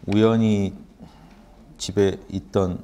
우연히 집에 있던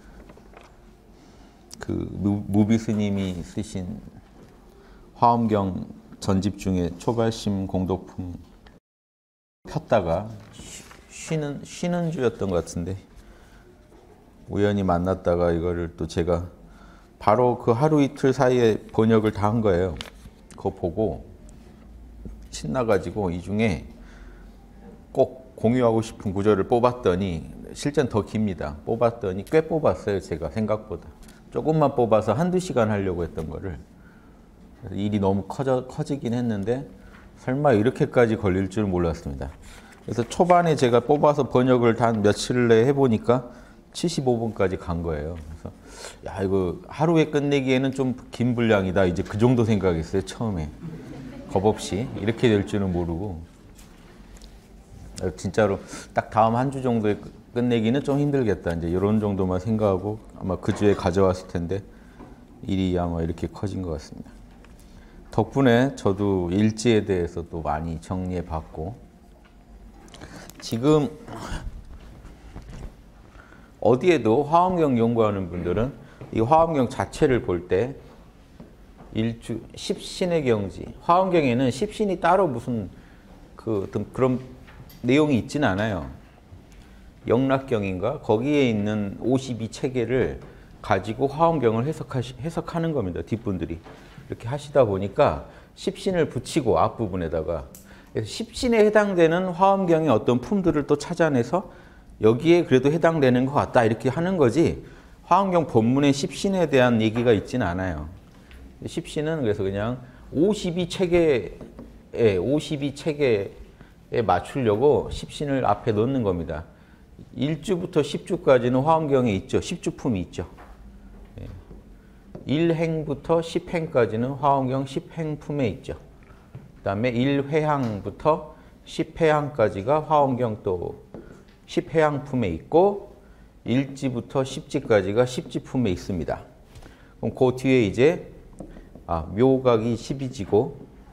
그 무비 스님이 쓰신 화엄경 전집 중에 초발심 공독품 폈다가 쉬는 주였던 것 같은데 우연히 만났다가 이거를 또 제가 바로 그 하루 이틀 사이에 번역을 다 한 거예요. 그거 보고 신나가지고 이 중에 꼭 공유하고 싶은 구절을 뽑았더니 실제는 더 깁니다. 뽑았더니 꽤 뽑았어요. 제가 생각보다. 조금만 뽑아서 한두 시간 하려고 했던 거를. 일이 너무 커지긴 했는데 설마 이렇게까지 걸릴 줄 몰랐습니다. 그래서 초반에 제가 뽑아서 번역을 단 며칠 내에 해보니까 75분까지 간 거예요. 그래서 야 이거 하루에 끝내기에는 좀 긴 분량이다. 이제 그 정도 생각했어요. 처음에. 겁없이. 이렇게 될 줄은 모르고. 진짜로 딱 다음 한 주 정도에 끝내기는 좀 힘들겠다. 이제 이런 정도만 생각하고 아마 그 주에 가져왔을 텐데 일이 아마 이렇게 커진 것 같습니다. 덕분에 저도 일지에 대해서 또 많이 정리해 봤고 지금 어디에도 화엄경 연구하는 분들은 이 화엄경 자체를 볼 때 일주 십신의 경지 화엄경에는 십신이 따로 무슨 그런 내용이 있진 않아요. 영락경인가 거기에 있는 52체계를 가지고 화엄경을 해석하는 겁니다. 뒷분들이 이렇게 하시다 보니까 십신을 붙이고 앞부분에다가 그래서 십신에 해당되는 화엄경의 어떤 품들을 또 찾아내서 여기에 그래도 해당되는 것 같다 이렇게 하는 거지 화엄경 본문에 십신에 대한 얘기가 있지는 않아요. 십신은 그래서 그냥 52체계에 맞추려고 십신을 앞에 넣는 겁니다. 1주부터 10주까지는 화엄경에 있죠. 10주품이 있죠. 1행부터 10행까지는 화엄경 10행품에 있죠. 그 다음에 1회항부터 10회항까지가 화엄경 또 10회항품에 있고 1지부터 10지까지가 10지품에 있습니다. 그럼 그 뒤에 이제 묘각이 12지고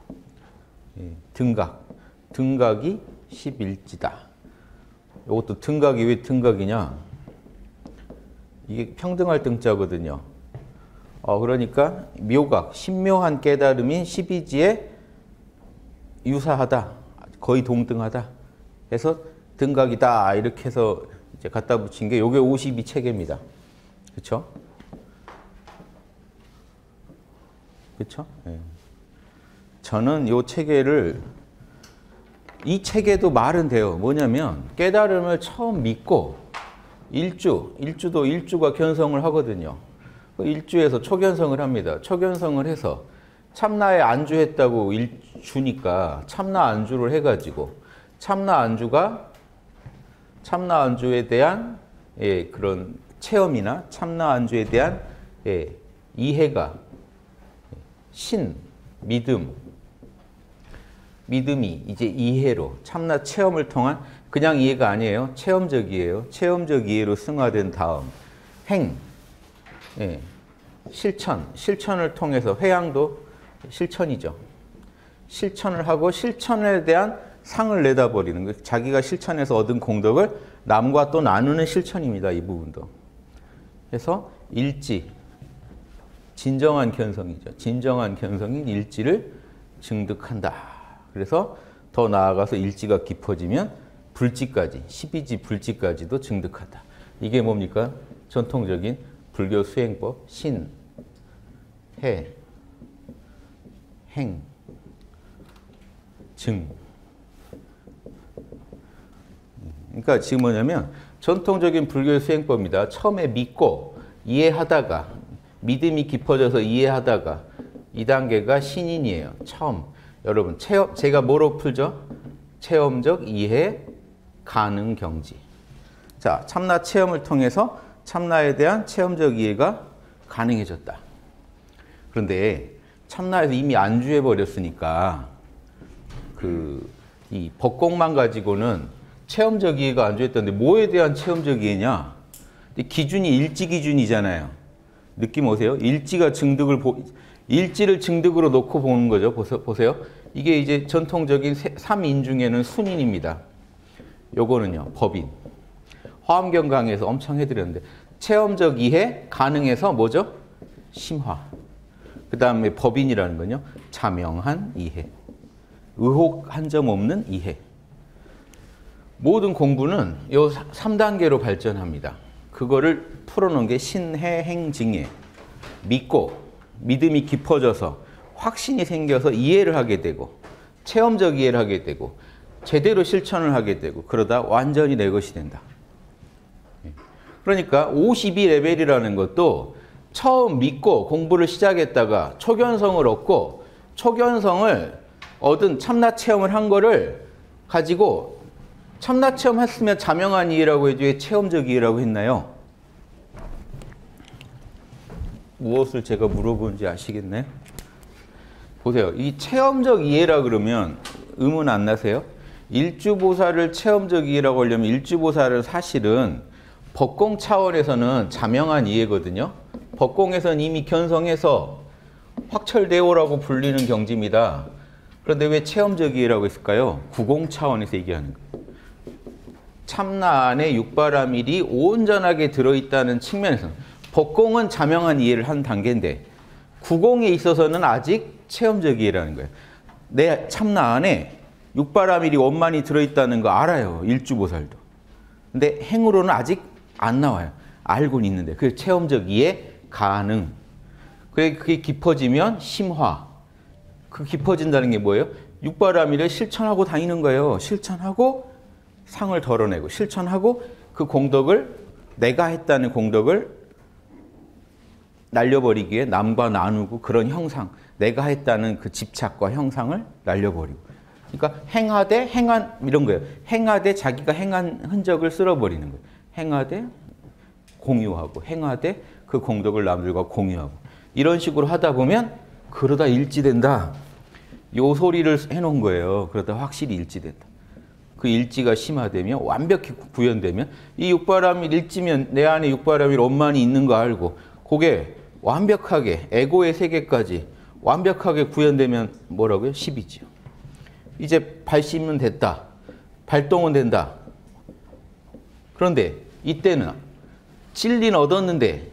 등각이 11지다. 이것도 등각이 왜 등각이냐? 이게 평등할 등자거든요. 그러니까 묘각, 신묘한 깨달음이 12지에 유사하다, 거의 동등하다 해서 등각이다 이렇게 해서 이제 갖다 붙인 게 요게 52체계입니다. 그렇죠? 그렇죠? 네. 저는 요 체계를 이 체계도 말은 돼요. 뭐냐면 깨달음을 처음 믿고 일주가 견성을 하거든요. 일주에서 초견성을 합니다. 초견성을 해서 참나에 안주했다고 일주니까 참나 안주를 해가지고 참나 안주에 대한 그런 체험이나 참나 안주에 대한 이해가 믿음이 이제 이해로 참나 체험을 통한 그냥 이해가 아니에요. 체험적 이해로 승화된 다음 실천을 통해서 회양도 실천이죠. 실천을 하고 실천에 대한 상을 내다버리는 거예요. 자기가 실천해서 얻은 공덕을 남과 또 나누는 실천입니다. 이 부분도. 그래서 일지, 진정한 견성이죠. 진정한 견성인 일지를 증득한다. 그래서 더 나아가서 일지가 깊어지면 불지까지, 12지 불지까지도 증득한다. 이게 뭡니까? 전통적인 불교 수행법, 신, 해, 행, 증. 그러니까 지금 뭐냐면 전통적인 불교 수행법입니다. 처음에 믿고 이해하다가 믿음이 깊어져서 이해하다가 이 단계가 신인이에요. 처음. 여러분 제가 뭐로 풀죠? 체험적 이해 가능 경지. 자, 참나 체험을 통해서 참나에 대한 체험적 이해가 가능해졌다. 그런데 참나에서 이미 안주해 버렸으니까 이 법공만 가지고는 체험적 이해가 안주했던데 뭐에 대한 체험적 이해냐? 기준이 일지 기준이잖아요. 느낌 오세요? 일지를 증득으로 놓고 보는 거죠. 보세요. 이게 이제 전통적인 3인 중에는 순인입니다. 요거는요, 법인. 화엄경 강의에서 엄청 해드렸는데 체험적 이해 가능해서 뭐죠? 심화. 그 다음에 법인이라는 건요. 자명한 이해. 의혹 한 점 없는 이해. 모든 공부는 요 3단계로 발전합니다. 그거를 풀어놓은 게 신해행징해. 믿고 믿음이 깊어져서 확신이 생겨서 이해를 하게 되고 체험적 이해를 하게 되고 제대로 실천을 하게 되고 그러다 완전히 내 것이 된다. 그러니까 52레벨이라는 것도 처음 믿고 공부를 시작했다가 초견성을 얻고 초견성을 얻은 참나 체험을 한 거를 가지고 참나 체험 했으면 자명한 이해라고 해도 왜 체험적 이해라고 했나요? 무엇을 제가 물어보는지 아시겠나요? 보세요. 이 체험적 이해라 그러면 의문 안 나세요? 일주보살을 체험적 이해라고 하려면 일주보살은 사실은 법공 차원에서는 자명한 이해거든요. 법공에서는 이미 견성해서 확철대오라고 불리는 경지입니다. 그런데 왜 체험적 이해라고 했을까요? 구공 차원에서 얘기하는 거예요. 참나 안에 육바라밀이 온전하게 들어있다는 측면에서 법공은 자명한 이해를 한 단계인데 구공에 있어서는 아직 체험적 이해라는 거예요. 내 참나 안에 육바라밀이 원만히 들어있다는 거 알아요. 일주보살도. 근데 행으로는 아직 안 나와요. 알고는 있는데. 그게 체험적 이해 가능. 그게 깊어지면 심화. 그 깊어진다는 게 뭐예요? 육바라밀을 실천하고 다니는 거예요. 실천하고 상을 덜어내고 실천하고 그 공덕을 내가 했다는 공덕을 날려버리기에 남과 나누고 그런 형상 내가 했다는 그 집착과 형상을 날려버리고 그러니까 행하되 행한 이런 거예요. 행하되 자기가 행한 흔적을 쓸어버리는 거예요. 행하되 공유하고 행하되 그 공덕을 남들과 공유하고 이런 식으로 하다 보면 그러다 일지된다. 요 소리를 해놓은 거예요. 그러다 확실히 일지된다. 그 일지가 심화되면 완벽히 구현되면 이 육바라밀 일지면 내 안에 육바라밀 원만히 있는 거 알고 그게 완벽하게 에고의 세계까지 완벽하게 구현되면 뭐라고요? 10이지요. 이제 발심은 됐다. 발동은 된다. 그런데 이때는 진리는 얻었는데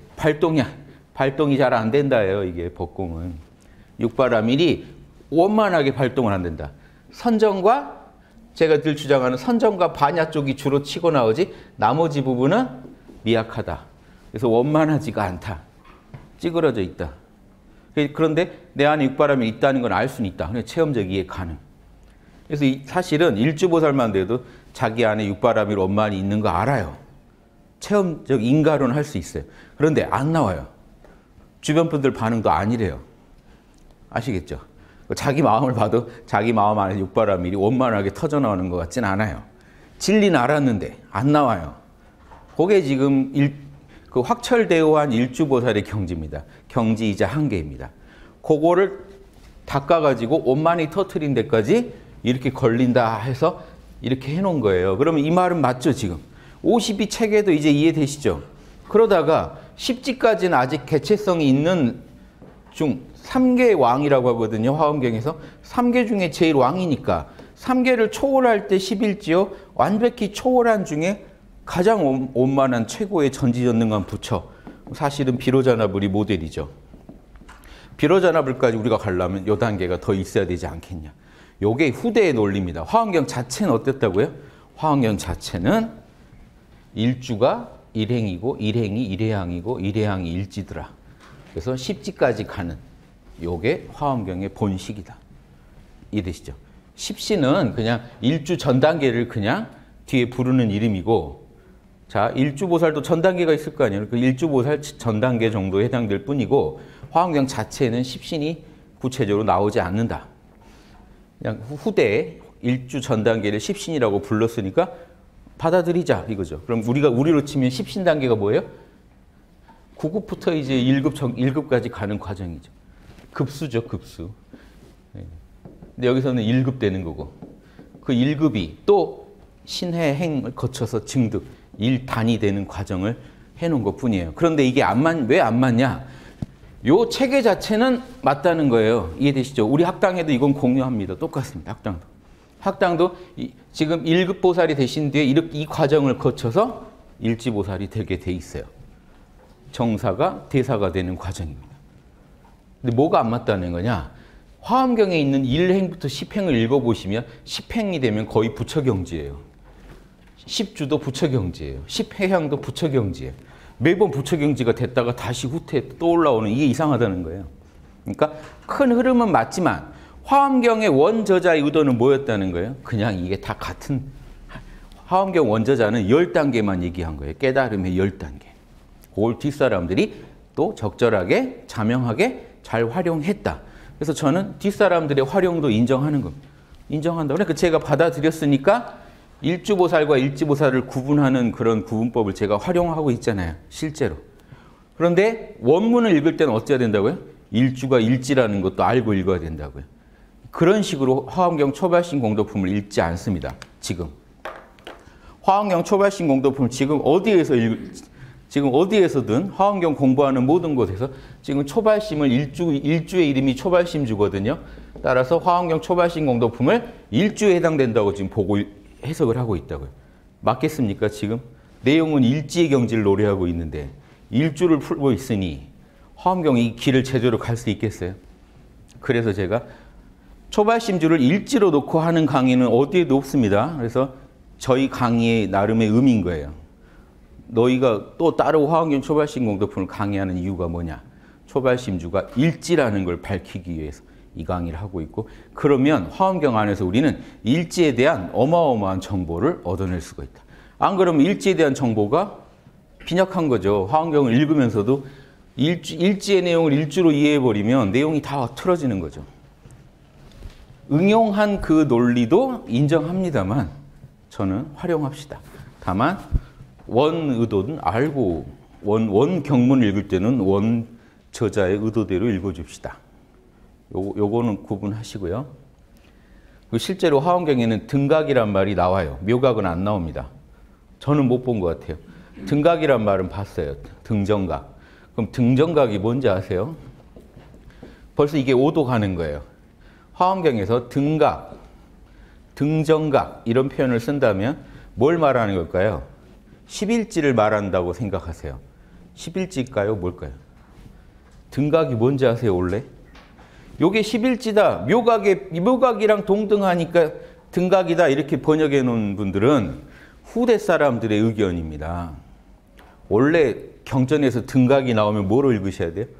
발동이 잘 안 된다예요. 이게 법공은. 육바라밀이 원만하게 발동을 안 된다. 선정과 제가 늘 주장하는 선정과 반야 쪽이 주로 치고 나오지 나머지 부분은 미약하다. 그래서 원만하지가 않다. 찌그러져 있다. 그런데 내 안에 육바라밀이 있다는 건 알 수는 있다. 체험적 이해 가능. 그래서 사실은 일주보살만 돼도 자기 안에 육바라밀 원만히 있는 거 알아요. 체험적 인가로는 할 수 있어요. 그런데 안 나와요. 주변 분들 반응도 아니래요. 아시겠죠? 자기 마음을 봐도 자기 마음 안에 육바라밀이 원만하게 터져나오는 것 같진 않아요. 진리는 알았는데 안 나와요. 그게 지금 그 확철대오한 일주보살의 경지입니다. 경지이자 한계입니다. 그거를 닦아가지고 원만히 터트린 데까지 이렇게 걸린다 해서 이렇게 해놓은 거예요. 그러면 이 말은 맞죠, 지금? 52 체계도 이제 이해되시죠? 그러다가 10지까지는 아직 개체성이 있는 중 3개 왕이라고 하거든요. 화엄경에서. 3개 중에 제일 왕이니까 3개를 초월할 때 11지요. 완벽히 초월한 중에 가장 원만한 최고의 전지전능한 부처. 사실은 비로자나불이 모델이죠. 비로자나불까지 우리가 가려면 이 단계가 더 있어야 되지 않겠냐. 요게 후대의 논리입니다. 화엄경 자체는 어땠다고요? 화엄경 자체는 일주가 일행이고 일행이 일해양이고 일해양이 일지더라. 그래서 10지까지 가는 요게 화엄경의 본식이다. 이해되시죠? 10시는 그냥 일주 전 단계를 그냥 뒤에 부르는 이름이고 자, 일주보살도 전 단계가 있을 거 아니에요. 그 일주보살 전 단계 정도에 해당될 뿐이고 화엄경 자체는 10신이 구체적으로 나오지 않는다. 그냥 후대에 일주 전 단계를 10신이라고 불렀으니까 받아들이자 이거죠. 그럼 우리로 치면 10신 단계가 뭐예요? 9급부터 이제 1급까지 가는 과정이죠. 급수죠, 급수. 근데 여기서는 1급 되는 거고 그 1급이 또 신해 행을 거쳐서 증득 1단이 되는 과정을 해놓은 것 뿐이에요. 그런데 이게 왜 안 맞냐? 요 체계 자체는 맞다는 거예요. 이해되시죠? 우리 학당에도 이건 공유합니다. 똑같습니다. 학당도 지금 1급 보살이 되신 뒤에 이 과정을 거쳐서 일지보살이 되게 돼 있어요. 정사가 대사가 되는 과정입니다. 근데 뭐가 안 맞다는 거냐? 화엄경에 있는 1행부터 10행을 읽어보시면 10행이 되면 거의 부처경지예요. 10주도 부처경지예요. 10회향도 부처경지예요. 매번 부처경지가 됐다가 다시 후퇴 또 올라오는 이게 이상하다는 거예요. 그러니까 큰 흐름은 맞지만 화엄경의 원저자의 의도는 뭐였다는 거예요? 그냥 이게 다 같은 화엄경 원저자는 10단계만 얘기한 거예요. 깨달음의 10단계. 그걸 뒷사람들이 또 적절하게 자명하게 잘 활용했다. 그래서 저는 뒷사람들의 활용도 인정하는 겁니다. 인정한다. 그러니까 제가 받아들였으니까 일주보살과 일지보살을 구분하는 그런 구분법을 제가 활용하고 있잖아요. 실제로. 그런데 원문을 읽을 때는 어찌해야 된다고요? 일주가 일지라는 것도 알고 읽어야 된다고요. 그런 식으로 화엄경 초발심 공도품을 읽지 않습니다. 지금. 화엄경 초발심 공도품을 지금 어디에서든 화엄경 공부하는 모든 곳에서 지금 초발심을 일주의 이름이 초발심주거든요. 따라서 화엄경 초발심 공도품을 일주에 해당된다고 지금 보고 해석을 하고 있다고요. 맞겠습니까? 지금 내용은 일지의 경지를 노래하고 있는데 일주를 풀고 있으니 화엄경이 이 길을 제대로 갈 수 있겠어요? 그래서 제가 초발심주를 일지로 놓고 하는 강의는 어디에도 없습니다. 그래서 저희 강의의 나름의 의미인 거예요. 너희가 또 따로 화엄경 초발심 공도품을 강의하는 이유가 뭐냐? 초발심주가 일지라는 걸 밝히기 위해서 이 강의를 하고 있고, 그러면 화엄경 안에서 우리는 일지에 대한 어마어마한 정보를 얻어낼 수가 있다. 안 그러면 일지에 대한 정보가 빈약한 거죠. 화엄경을 읽으면서도 일지의 내용을 일주로 이해해버리면 내용이 다 틀어지는 거죠. 응용한 그 논리도 인정합니다만 저는 활용합시다. 다만 원 의도는 알고 원 경문을 읽을 때는 원 저자의 의도대로 읽어줍시다. 요거는 구분하시고요. 실제로 화엄경에는 등각이란 말이 나와요. 묘각은 안 나옵니다. 저는 못 본 것 같아요. 등각이란 말은 봤어요. 등정각. 그럼 등정각이 뭔지 아세요? 벌써 이게 오도 가는 거예요. 화엄경에서 등각, 등정각 이런 표현을 쓴다면 뭘 말하는 걸까요? 11지를 말한다고 생각하세요. 11지일까요? 뭘까요? 등각이 뭔지 아세요, 원래? 요게 11지다. 묘각이랑 동등하니까 등각이다. 이렇게 번역해 놓은 분들은 후대 사람들의 의견입니다. 원래 경전에서 등각이 나오면 뭐로 읽으셔야 돼요?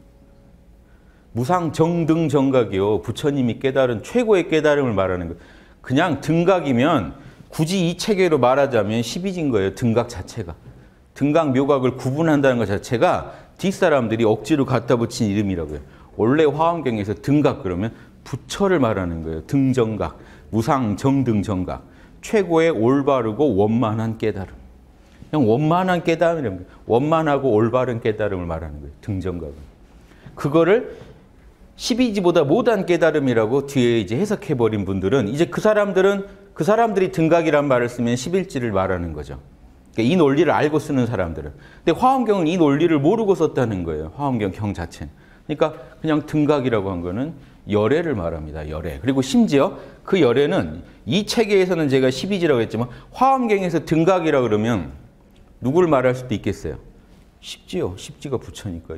무상정등정각이요. 부처님이 깨달은 최고의 깨달음을 말하는 거예요. 그냥 등각이면 굳이 이 체계로 말하자면 12지인 거예요. 등각 자체가. 등각, 묘각을 구분한다는 것 자체가 뒷사람들이 억지로 갖다 붙인 이름이라고요. 원래 화엄경에서 등각 그러면 부처를 말하는 거예요. 등정각, 무상정등정각. 최고의 올바르고 원만한 깨달음. 그냥 원만한 깨달음이랍니다. 원만하고 올바른 깨달음을 말하는 거예요. 등정각은. 그거를 12지보다 못한 깨달음이라고 뒤에 이제 해석해버린 분들은 이제 그 사람들이 등각이란 말을 쓰면 11지를 말하는 거죠. 그러니까 이 논리를 알고 쓰는 사람들은. 근데 화엄경은 이 논리를 모르고 썼다는 거예요. 화엄경 경 자체는. 그러니까 그냥 등각이라고 한 거는 열애를 말합니다. 열애. 그리고 심지어 그 열애는 이 체계에서는 제가 12지라고 했지만 화엄경에서 등각이라고 그러면 누구를 말할 수도 있겠어요? 십지요. 십지가 부처니까.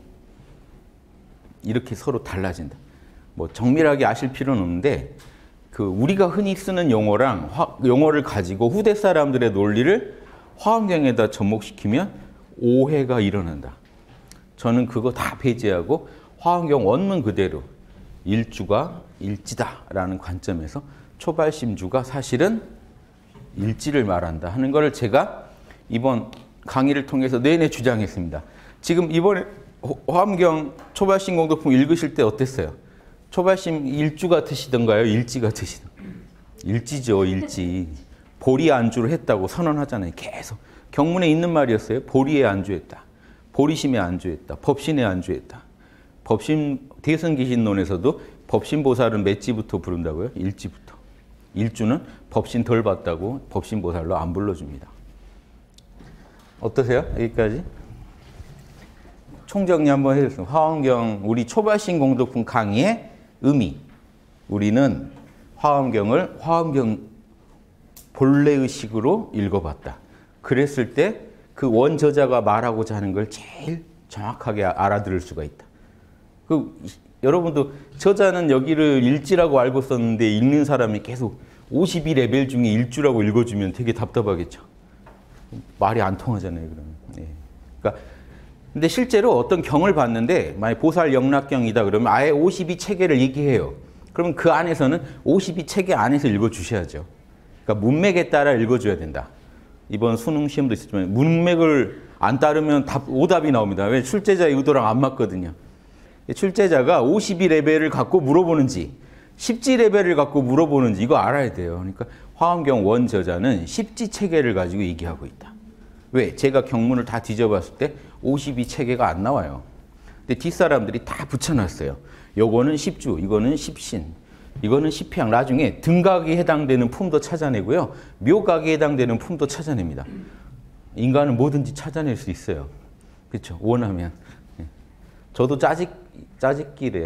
이렇게 서로 달라진다. 뭐 정밀하게 아실 필요는 없는데 그 우리가 흔히 쓰는 용어를 가지고 후대 사람들의 논리를 화엄경에다 접목시키면 오해가 일어난다. 저는 그거 다 배제하고 화엄경 원문 그대로 일주가 일지다라는 관점에서 초발심주가 사실은 일지를 말한다 하는 것을 제가 이번 강의를 통해서 내내 주장했습니다. 지금 이번에 화엄경 초발심 공도품 읽으실 때 어땠어요? 초발심 일주 같으시던가요? 일지 같으시던가요? 일지죠, 일지. 보리 안주를 했다고 선언하잖아요. 계속. 경문에 있는 말이었어요. 보리에 안주했다. 보리심에 안주했다. 법신에 안주했다. 법신 대승기신론에서도 법신보살은 몇 지부터 부른다고요? 일지부터. 일주는 법신 덜 받다고 법신보살로 안 불러줍니다. 어떠세요? 여기까지? 총정리 한번 해주세요. 화엄경 우리 초발심 공도품 강의의 의미. 우리는 화엄경을 화엄경 본래의 식으로 읽어봤다. 그랬을 때 그 원저자가 말하고자 하는 걸 제일 정확하게 알아들을 수가 있다. 여러분도 저자는 여기를 일지라고 알고 썼는데 읽는 사람이 계속 52레벨 중에 일주라고 읽어주면 되게 답답하겠죠. 말이 안 통하잖아요, 그러면. 예. 그러니까 근데 실제로 어떤 경을 봤는데 만약 보살 영락경이다 그러면 아예 52체계를 얘기해요. 그러면 그 안에서는 52체계 안에서 읽어주셔야죠. 그러니까 문맥에 따라 읽어줘야 된다. 이번 수능 시험도 있었지만 문맥을 안 따르면 오답이 나옵니다. 왜? 출제자의 의도랑 안 맞거든요. 출제자가 52레벨을 갖고 물어보는지 10지레벨을 갖고 물어보는지 이거 알아야 돼요. 그러니까 화엄경 원저자는 10지체계를 가지고 얘기하고 있다. 왜? 제가 경문을 다 뒤져봤을 때 52체계가 안 나와요. 근데 뒷사람들이 다 붙여놨어요. 요거는 10주, 이거는 10신, 이거는 10향. 나중에 등각이 해당되는 품도 찾아내고요. 묘각이 해당되는 품도 찾아냅니다. 인간은 뭐든지 찾아낼 수 있어요. 그렇죠? 원하면. 저도 짜집기가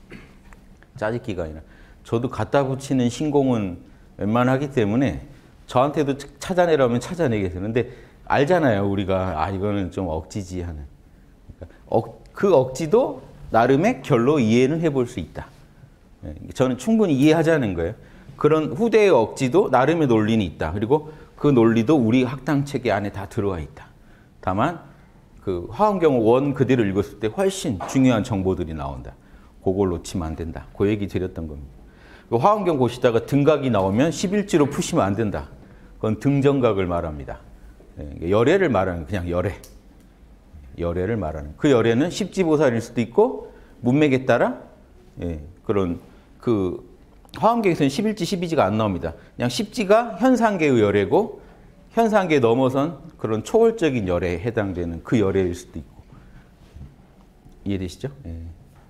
아니라 저도 갖다 붙이는 신공은 웬만하기 때문에 저한테도 찾아내라면 찾아내게 되는데 알잖아요. 우리가 이거는 좀 억지지 하는. 그러니까 그 억지도 나름의 결로 이해는 해볼 수 있다. 저는 충분히 이해하자는 거예요. 그런 후대의 억지도 나름의 논리는 있다. 그리고 그 논리도 우리 학당체계 안에 다 들어와 있다. 다만 그 화엄경 원 그대로 읽었을 때 훨씬 중요한 정보들이 나온다. 그걸 놓치면 안 된다. 그 얘기 드렸던 겁니다. 화엄경 보시다가 등각이 나오면 11지로 푸시면 안 된다. 그건 등정각을 말합니다. 열애를 말하는 그냥 열애. 열애를 말하는. 그 열애는 십지보살일 수도 있고 문맥에 따라 그런 그 화엄경에서는 11지, 12지가 안 나옵니다. 그냥 10지가 현상계의 열애고 현상계 넘어선 그런 초월적인 열애에 해당되는 그 열애일 수도 있고. 이해되시죠? 예.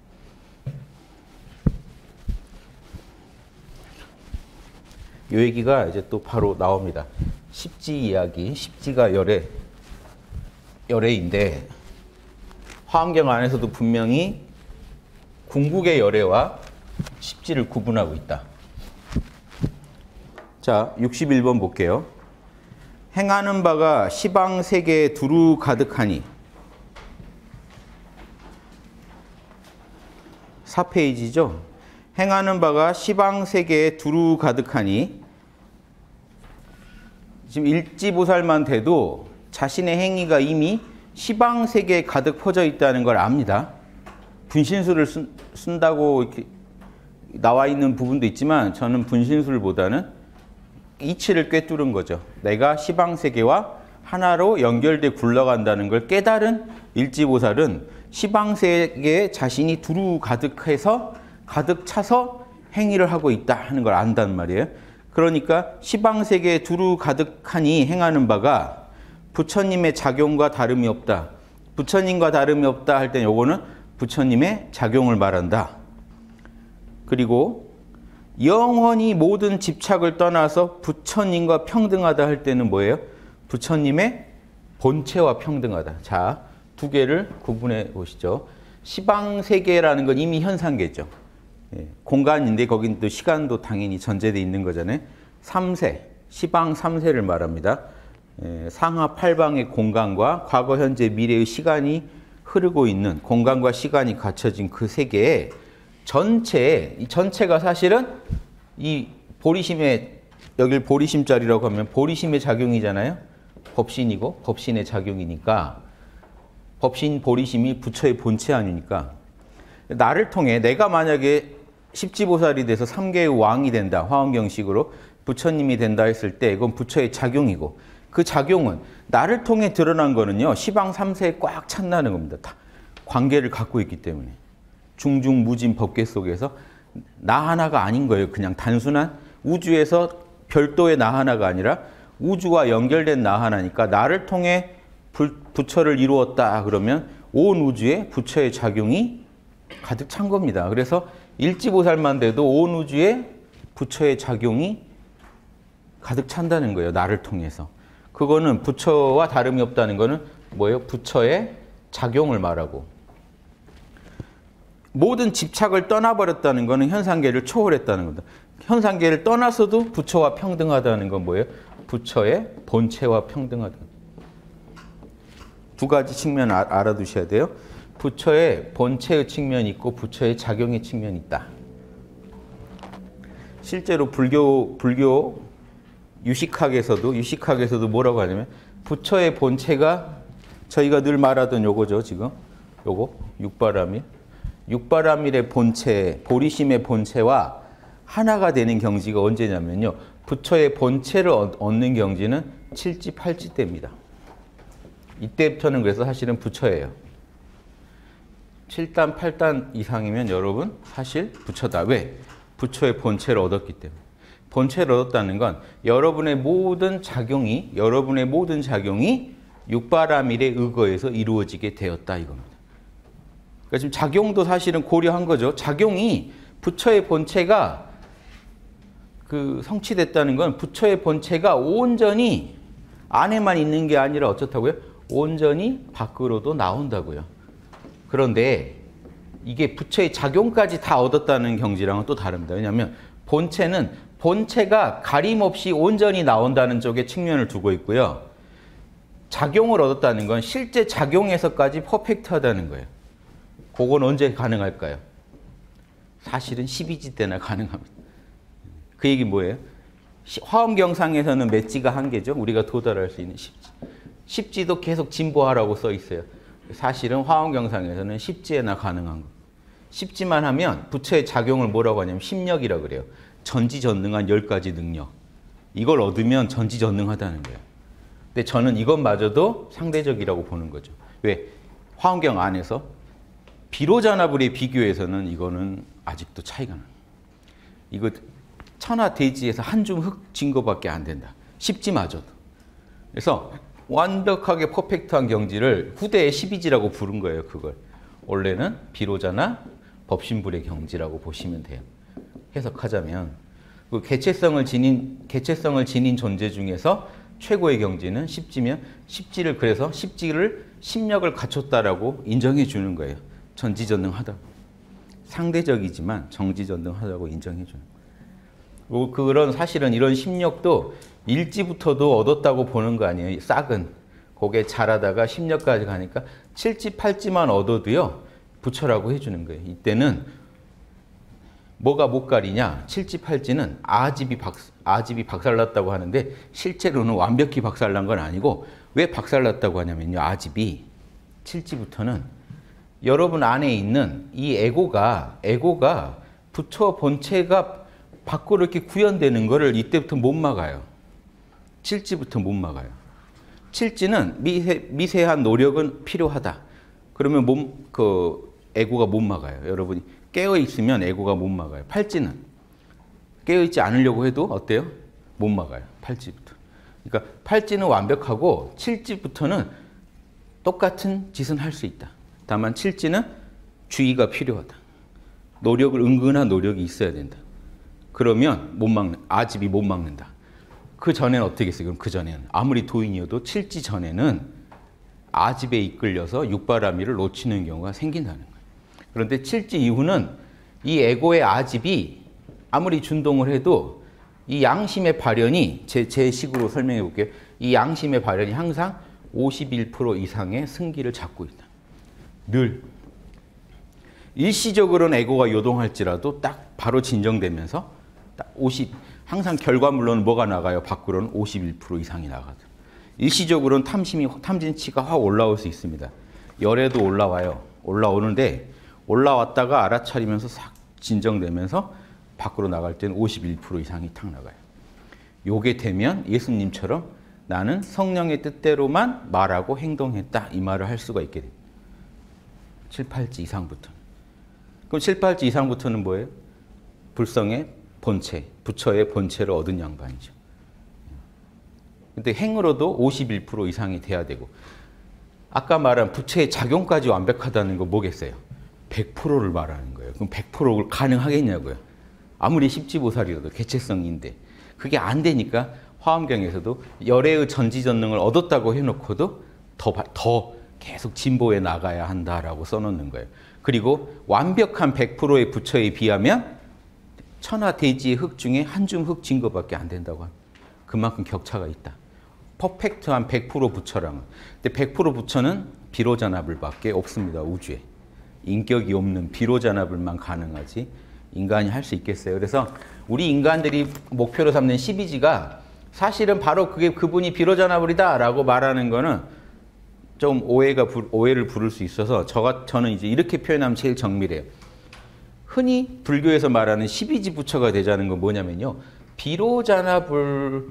이 얘기가 이제 또 바로 나옵니다. 10지 이야기, 10지가 열애인데 화엄경 안에서도 분명히 궁극의 열애와 10지를 구분하고 있다. 자, 61번 볼게요. 행하는 바가 시방세계에 두루 가득하니 4페이지죠. 행하는 바가 시방세계에 두루 가득하니 지금 일지보살만 돼도 자신의 행위가 이미 시방세계에 가득 퍼져 있다는 걸 압니다. 분신술을 쓴다고 이렇게 나와 있는 부분도 있지만 저는 분신술보다는 이치를 꿰뚫은 거죠. 내가 시방세계와 하나로 연결돼 굴러간다는 걸 깨달은 일지보살은 시방세계에 자신이 두루 가득해서 가득 차서 행위를 하고 있다 하는 걸 안단 말이에요. 그러니까 시방세계에 두루 가득하니 행하는 바가 부처님의 작용과 다름이 없다. 부처님과 다름이 없다 할 때 요거는 부처님의 작용을 말한다. 그리고 영원히 모든 집착을 떠나서 부처님과 평등하다 할 때는 뭐예요? 부처님의 본체와 평등하다. 자, 두 개를 구분해 보시죠. 시방세계라는 건 이미 현상계죠. 공간인데 거긴 또 시간도 당연히 전제되어 있는 거잖아요. 3세, 시방 3세를 말합니다. 상하 8방의 공간과 과거, 현재, 미래의 시간이 흐르고 있는 공간과 시간이 갖춰진 그 세계에 이 전체가 사실은 이 보리심의, 여길 보리심자리라고 하면 보리심의 작용이잖아요. 법신이고 법신의 작용이니까 법신 보리심이 부처의 본체 아니니까 나를 통해 내가 만약에 십지보살이 돼서 3계의 왕이 된다. 화엄경식으로 부처님이 된다 했을 때 이건 부처의 작용이고 그 작용은 나를 통해 드러난 거는요. 시방 3세에 꽉 찬다는 겁니다. 다 관계를 갖고 있기 때문에. 중중무진 법계 속에서 나 하나가 아닌 거예요. 그냥 단순한 우주에서 별도의 나 하나가 아니라 우주와 연결된 나 하나니까 나를 통해 부처를 이루었다 그러면 온 우주에 부처의 작용이 가득 찬 겁니다. 그래서 일지보살만 돼도 온 우주에 부처의 작용이 가득 찬다는 거예요. 나를 통해서. 그거는 부처와 다름이 없다는 거는 뭐예요? 부처의 작용을 말하고 모든 집착을 떠나버렸다는 거는 현상계를 초월했다는 겁니다. 현상계를 떠나서도 부처와 평등하다는 건 뭐예요? 부처의 본체와 평등하다. 두 가지 측면 알아두셔야 돼요. 부처의 본체의 측면이 있고 부처의 작용의 측면이 있다. 실제로 불교 유식학에서도 뭐라고 하냐면 부처의 본체가 저희가 늘 말하던 요거죠. 지금 요거 육바라밀. 육바라밀의 본체, 보리심의 본체와 하나가 되는 경지가 언제냐면요. 부처의 본체를 얻는 경지는 7지, 8지 때입니다. 이때부터는 그래서 사실은 부처예요. 7단, 8단 이상이면 여러분 사실 부처다. 왜? 부처의 본체를 얻었기 때문에. 본체를 얻었다는 건 여러분의 모든 작용이 육바라밀에 의거해서 이루어지게 되었다 이겁니다. 그러니까 지금 작용도 사실은 고려한 거죠. 작용이 부처의 본체가 성취됐다는 건 부처의 본체가 온전히 안에만 있는 게 아니라 어쩌다고요? 온전히 밖으로도 나온다고요. 그런데 이게 부처의 작용까지 다 얻었다는 경지랑은 또 다릅니다. 왜냐하면 본체가 가림없이 온전히 나온다는 쪽에 측면을 두고 있고요. 작용을 얻었다는 건 실제 작용에서까지 퍼펙트하다는 거예요. 그건 언제 가능할까요? 사실은 12지 때나 가능합니다. 그 얘기 뭐예요? 화엄경상에서는 몇 지가 한계죠? 우리가 도달할 수 있는 10지. 10지도 계속 진보하라고 써 있어요. 사실은 화엄경상에서는 10지에나 가능한 거. 10지만 하면 부처의 작용을 뭐라고 하냐면 심력이라고 그래요. 전지전능한 10가지 능력. 이걸 얻으면 전지전능하다는 거예요. 근데 저는 이것마저도 상대적이라고 보는 거죠. 왜? 화엄경 안에서 비로자나불에 비교해서는 이거는 아직도 차이가 나요. 이거 천하대지에서 한 줌 흙 진 거밖에 안 된다. 10지마저도. 그래서 완벽하게 퍼펙트한 경지를 후대의 12지라고 부른 거예요. 그걸. 원래는 비로자나 법신불의 경지라고 보시면 돼요. 해석하자면 그 개체성을 지닌 존재 중에서 최고의 경지는 10지면 10지를 그래서 10지를 심력을 갖췄다라고 인정해 주는 거예요. 전지전능하다. 상대적이지만 정지전능하다고 인정해 주는 거예요. 그런 사실은 이런 심력도 일지부터도 얻었다고 보는 거 아니에요. 싹은. 그게 자라다가 심력까지 가니까 7지, 8지만 얻어도요. 부처라고 해주는 거예요. 이때는 뭐가 못 가리냐. 7지, 8지는 아집이 박살났다고 하는데 실제로는 완벽히 박살난 건 아니고 왜 박살났다고 하냐면요. 아집이 7지부터는 여러분 안에 있는 이 에고가 부처 본체가 밖으로 이렇게 구현되는 거를 이때부터 못 막아요. 7지부터 못 막아요. 7지는 미세한 노력은 필요하다. 그러면 에고가 못 막아요. 여러분이 깨어있으면 에고가 못 막아요. 8지는 깨어있지 않으려고 해도 어때요? 못 막아요. 8지부터. 그러니까 8지는 완벽하고 7지부터는 똑같은 짓은 할 수 있다. 다만 7지는 주의가 필요하다. 은근한 노력이 있어야 된다. 그러면 아집이 못 막는다. 그 전에는 어떻게 했어요? 그럼 그 전에는 아무리 도인이어도 7지 전에는 아집에 이끌려서 육바라밀을 놓치는 경우가 생긴다는 거예요. 그런데 7지 이후는 이 에고의 아집이 아무리 준동을 해도 이 양심의 발현이 제 식으로 설명해 볼게요. 이 양심의 발현이 항상 51% 이상의 승기를 잡고 있다. 늘 일시적으로는 에고가 요동할지라도 딱 바로 진정되면서 딱 항상 결과물로는 뭐가 나가요? 밖으로는 51% 이상이 나가죠. 일시적으로는 탐진치가 확 올라올 수 있습니다. 열에도 올라와요. 올라오는데 올라왔다가 알아차리면서 싹 진정되면서 밖으로 나갈 때는 51% 이상이 탁 나가요. 요게 되면 예수님처럼 나는 성령의 뜻대로만 말하고 행동했다. 이 말을 할 수가 있게 됩니다. 7, 8지 이상부터는. 그럼 7, 8지 이상부터는 뭐예요? 불성의 본체, 부처의 본체를 얻은 양반이죠. 근데 행으로도 51% 이상이 돼야 되고 아까 말한 부처의 작용까지 완벽하다는 거 뭐겠어요? 100%를 말하는 거예요. 그럼 100%를 가능하겠냐고요. 아무리 십지보살이라도 개체성인데 그게 안 되니까 화엄경에서도 열애의 전지전능을 얻었다고 해놓고도 더 계속 진보해 나가야 한다라고 써놓는 거예요. 그리고 완벽한 100%의 부처에 비하면 천하대지의 흙 중에 한 줌 흙 진 것밖에 안 된다고 합니다. 그만큼 격차가 있다. 퍼펙트한 100% 부처랑은. 근데 100% 부처는 비로자나불밖에 없습니다. 우주에. 인격이 없는 비로자나불만 가능하지 인간이 할 수 있겠어요. 그래서 우리 인간들이 목표로 삼는 12지가 사실은 바로 그게 그분이 비로자나불이다라고 말하는 거는 좀 오해를 부를 수 있어서 저는 이제 이렇게 표현하면 제일 정밀해요. 흔히 불교에서 말하는 12지 부처가 되자는 건 뭐냐면요. 비로자나불의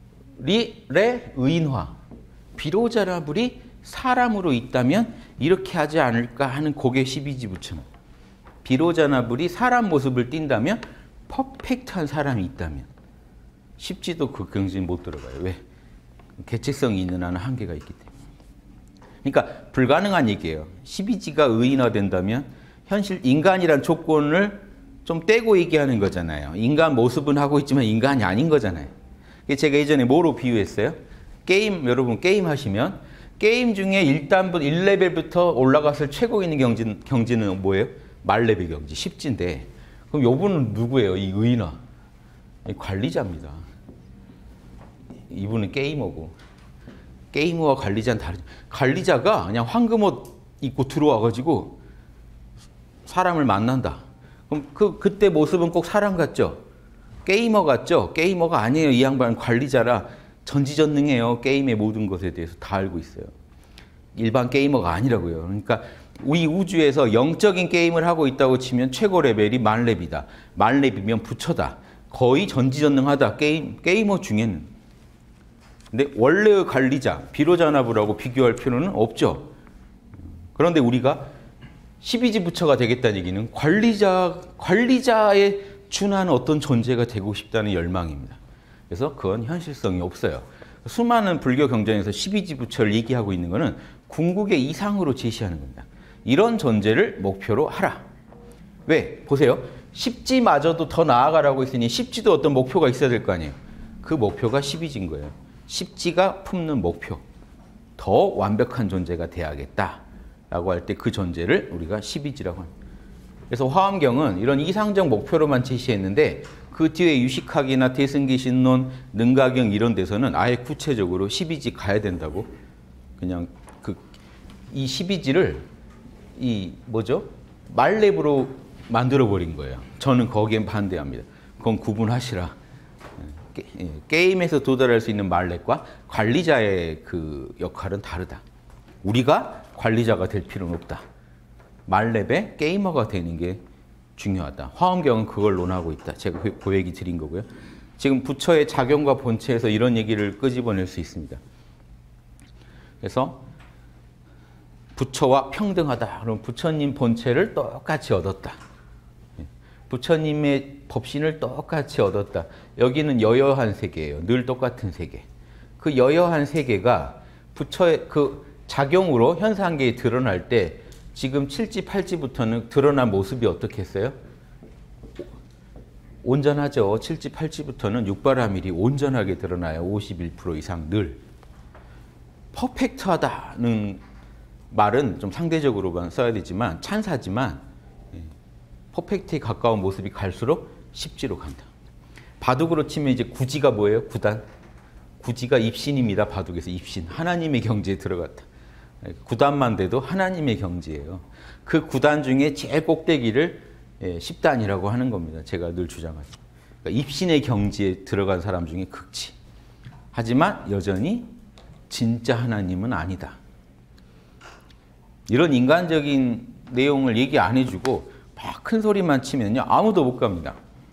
의인화. 비로자나불이 사람으로 있다면 이렇게 하지 않을까 하는 그게 12지 부처는. 비로자나불이 사람 모습을 띈다면 퍼펙트한 사람이 있다면 10지도 그 경지는 못 들어가요. 왜? 개체성이 있는 한은 한계가 있기 때문에. 그러니까 불가능한 얘기예요. 12지가 의인화된다면 현실 인간이란 조건을 좀 떼고 얘기하는 거잖아요. 인간 모습은 하고 있지만 인간이 아닌 거잖아요. 제가 예전에 뭐로 비유했어요? 여러분 게임 하시면 게임 중에 1레벨부터 올라갔을 최고 있는 경지는 뭐예요? 말레벨 경지, 10지인데 그럼 요분은 누구예요? 이 의인화. 관리자입니다. 이분은 게이머고. 게이머와 관리자는 다르죠. 관리자가 그냥 황금옷 입고 들어와가지고 사람을 만난다. 그럼 그때 모습은 꼭 사람 같죠? 게이머 같죠? 게이머가 아니에요. 이 양반은 관리자라 전지전능해요. 게임의 모든 것에 대해서 다 알고 있어요. 일반 게이머가 아니라고요. 그러니까 우리 우주에서 영적인 게임을 하고 있다고 치면 최고 레벨이 만렙이다. 만렙이면 부처다. 거의 전지전능하다. 게이머 중에는. 근데 원래의 관리자, 비로자나불하고 비교할 필요는 없죠. 그런데 우리가 12지 부처가 되겠다는 얘기는 관리자에 준하는 어떤 존재가 되고 싶다는 열망입니다. 그래서 그건 현실성이 없어요. 수많은 불교 경전에서 12지 부처를 얘기하고 있는 것은 궁극의 이상으로 제시하는 겁니다. 이런 존재를 목표로 하라. 왜? 보세요. 10지마저도 더 나아가라고 했으니 10지도 어떤 목표가 있어야 될 거 아니에요. 그 목표가 12지인 거예요. 10지가 품는 목표. 더 완벽한 존재가 돼야겠다라고 할 때 그 존재를 우리가 12지라고 합니다. 그래서 화엄경은 이런 이상적 목표로만 제시했는데 그 뒤에 유식학이나 대승기신론, 능가경 이런 데서는 아예 구체적으로 12지 가야 된다고 그냥 이 12지를 말렙으로 만들어버린 거예요. 저는 거기엔 반대합니다. 그건 구분하시라. 게임에서 도달할 수 있는 말렙과 관리자의 그 역할은 다르다. 우리가 관리자가 될 필요는 없다. 말렙에 게이머가 되는 게 중요하다. 화엄경은 그걸 논하고 있다. 제가 그 얘기 드린 거고요. 지금 부처의 작용과 본체에서 이런 얘기를 끄집어낼 수 있습니다. 그래서 부처와 평등하다. 그럼 부처님 본체를 똑같이 얻었다. 부처님의 법신을 똑같이 얻었다. 여기는 여여한 세계예요. 늘 똑같은 세계. 그 여여한 세계가 부처의 그 작용으로 현상계에 드러날 때 지금 7지, 8지부터는 드러난 모습이 어떻게 했어요? 온전하죠. 7지, 8지부터는 육바라밀이 온전하게 드러나요. 51% 이상 늘. 퍼펙트하다는 말은 좀 상대적으로만 써야 되지만 찬사지만 퍼펙트에 가까운 모습이 갈수록 10지로 간다. 바둑으로 치면 이제 구지가 뭐예요? 구단. 구지가 입신입니다. 바둑에서 입신. 하나님의 경지에 들어갔다. 구단만 돼도 하나님의 경지예요. 그 구단 중에 제일 꼭대기를 10단이라고 하는 겁니다. 제가 늘 주장하죠. 그러니까 입신의 경지에 들어간 사람 중에 극치. 하지만 여전히 진짜 하나님은 아니다. 이런 인간적인 내용을 얘기 안 해주고 막 큰 소리만 치면요. 아무도 못 갑니다.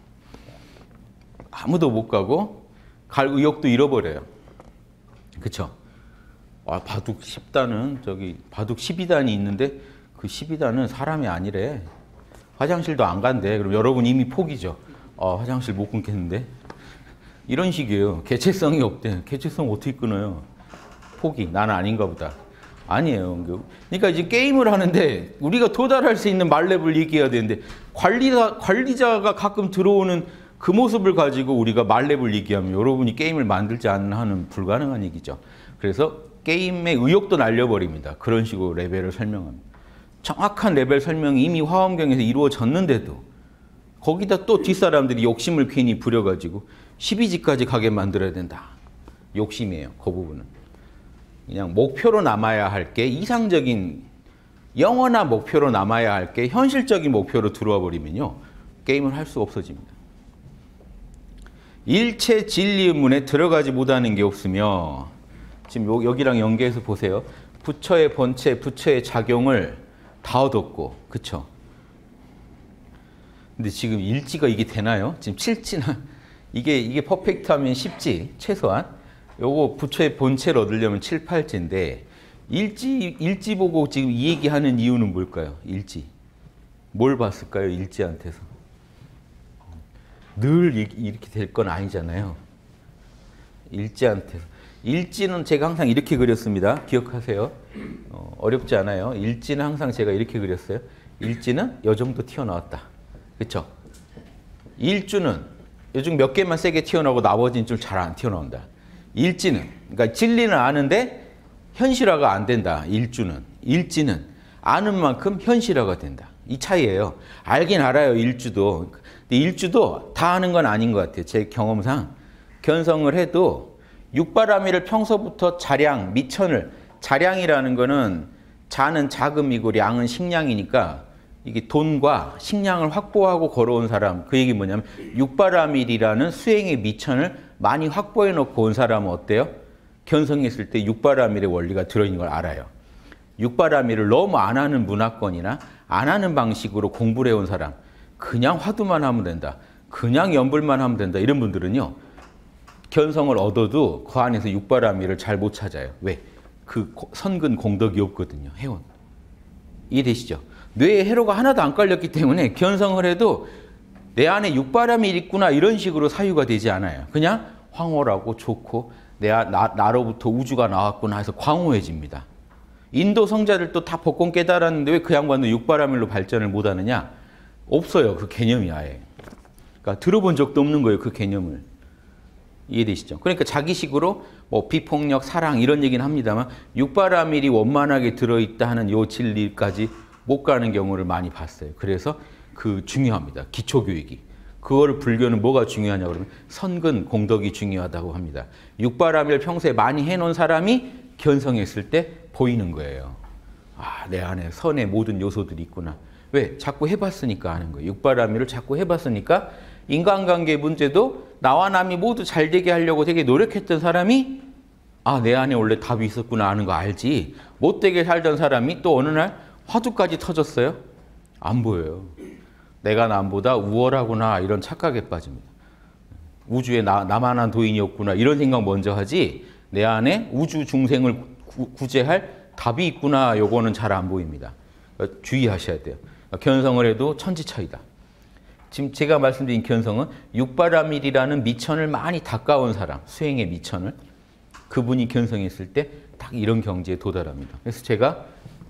아무도 못 가고 갈 의욕도 잃어버려요. 그쵸? 바둑 10단은 바둑 12단이 있는데 그 12단은 사람이 아니래. 화장실도 안 간대. 그럼 여러분 이미 포기죠. 화장실 못 끊겠는데. 이런 식이에요. 개체성이 없대. 개체성 어떻게 끊어요? 포기. 나는 아닌가 보다. 아니에요. 그러니까 이제 게임을 하는데 우리가 도달할 수 있는 말렙을 얘기해야 되는데 관리자가 가끔 들어오는 그 모습을 가지고 우리가 말렙을 얘기하면 여러분이 게임을 만들지 않는 한은 불가능한 얘기죠. 그래서 게임의 의욕도 날려버립니다. 그런 식으로 레벨을 설명합니다. 정확한 레벨 설명이 이미 화엄경에서 이루어졌는데도 거기다 또 뒷사람들이 욕심을 괜히 부려가지고 12지까지 가게 만들어야 된다. 욕심이에요. 그 부분은. 그냥 목표로 남아야 할 게 이상적인 영원한 목표로 남아야 할 게 현실적인 목표로 들어와 버리면요. 게임을 할 수 없어집니다. 일체 진리 의문에 들어가지 못하는 게 없으며 지금 여기랑 연계해서 보세요. 부처의 본체, 부처의 작용을 다 얻었고 그쵸? 근데 지금 일지가 이게 되나요? 지금 7지나 이게 퍼펙트하면 10지 최소한 요거 부처의 본체를 얻으려면 7, 8지인데 일지 보고 지금 이 얘기하는 이유는 뭘까요? 일지. 뭘 봤을까요? 일지한테서. 늘 이렇게 될 건 아니잖아요. 일지한테서. 일지는 제가 항상 이렇게 그렸습니다. 기억하세요. 어렵지 않아요. 일지는 항상 제가 이렇게 그렸어요. 일지는 요 정도 튀어나왔다. 그렇죠? 일주는 요즘 몇 개만 세게 튀어나오고 나머지는 좀 잘 안 튀어나온다. 일지는 그러니까 진리는 아는데 현실화가 안 된다. 일지는 아는 만큼 현실화가 된다. 이 차이예요. 알긴 알아요. 일주도. 근데 일주도 다 아는 건 아닌 것 같아요. 제 경험상 견성을 해도 육바라밀을 평소부터 자량, 미천을 자량이라는 거는 자는 자금이고 량은 식량이니까 이게 돈과 식량을 확보하고 걸어온 사람 그 얘기 뭐냐면 육바라밀이라는 수행의 미천을 많이 확보해 놓고 온 사람은 어때요? 견성했을 때 육바라밀의 원리가 들어있는 걸 알아요. 육바라밀을 너무 안 하는 문화권이나 안 하는 방식으로 공부를 해온 사람 그냥 화두만 하면 된다. 그냥 연불만 하면 된다. 이런 분들은요. 견성을 얻어도 그 안에서 육바라밀을 잘 못 찾아요. 왜? 그 선근 공덕이 없거든요. 해온. 이해되시죠? 뇌에 해로가 하나도 안 깔렸기 때문에 견성을 해도 내 안에 육바라밀이 있구나 이런 식으로 사유가 되지 않아요. 그냥 황홀하고 좋고 나로부터 우주가 나왔구나 해서 광호해집니다. 인도 성자들도 다 법권 깨달았는데 왜 그 양반도 육바라밀로 발전을 못하느냐? 없어요. 그 개념이 아예. 그러니까 들어본 적도 없는 거예요. 그 개념을. 이해되시죠? 그러니까 자기식으로 뭐 비폭력, 사랑 이런 얘기는 합니다만 육바라밀이 원만하게 들어있다 하는 요 진리까지 못 가는 경우를 많이 봤어요. 그래서 그 중요합니다. 기초교육이. 그거를 불교는 뭐가 중요하냐 그러면 선근 공덕이 중요하다고 합니다. 육바라밀 평소에 많이 해놓은 사람이 견성했을 때 보이는 거예요. 아, 내 안에 선의 모든 요소들이 있구나. 왜? 자꾸 해봤으니까 아는 거예요. 육바라밀을 자꾸 해봤으니까 인간관계 문제도 나와 남이 모두 잘 되게 하려고 되게 노력했던 사람이 아, 내 안에 원래 답이 있었구나 하는 거 알지. 못되게 살던 사람이 또 어느 날 화두까지 터졌어요? 안 보여요. 내가 남보다 우월하구나 이런 착각에 빠집니다. 우주에 나만한 도인이 없구나 이런 생각 먼저 하지 내 안에 우주 중생을 구제할 답이 있구나 요거는 잘 안 보입니다. 그러니까 주의하셔야 돼요. 견성을 해도 천지차이다. 지금 제가 말씀드린 견성은 육바라밀이라는 미천을 많이 닦아온 사람, 수행의 미천을 그분이 견성했을 때 딱 이런 경지에 도달합니다. 그래서 제가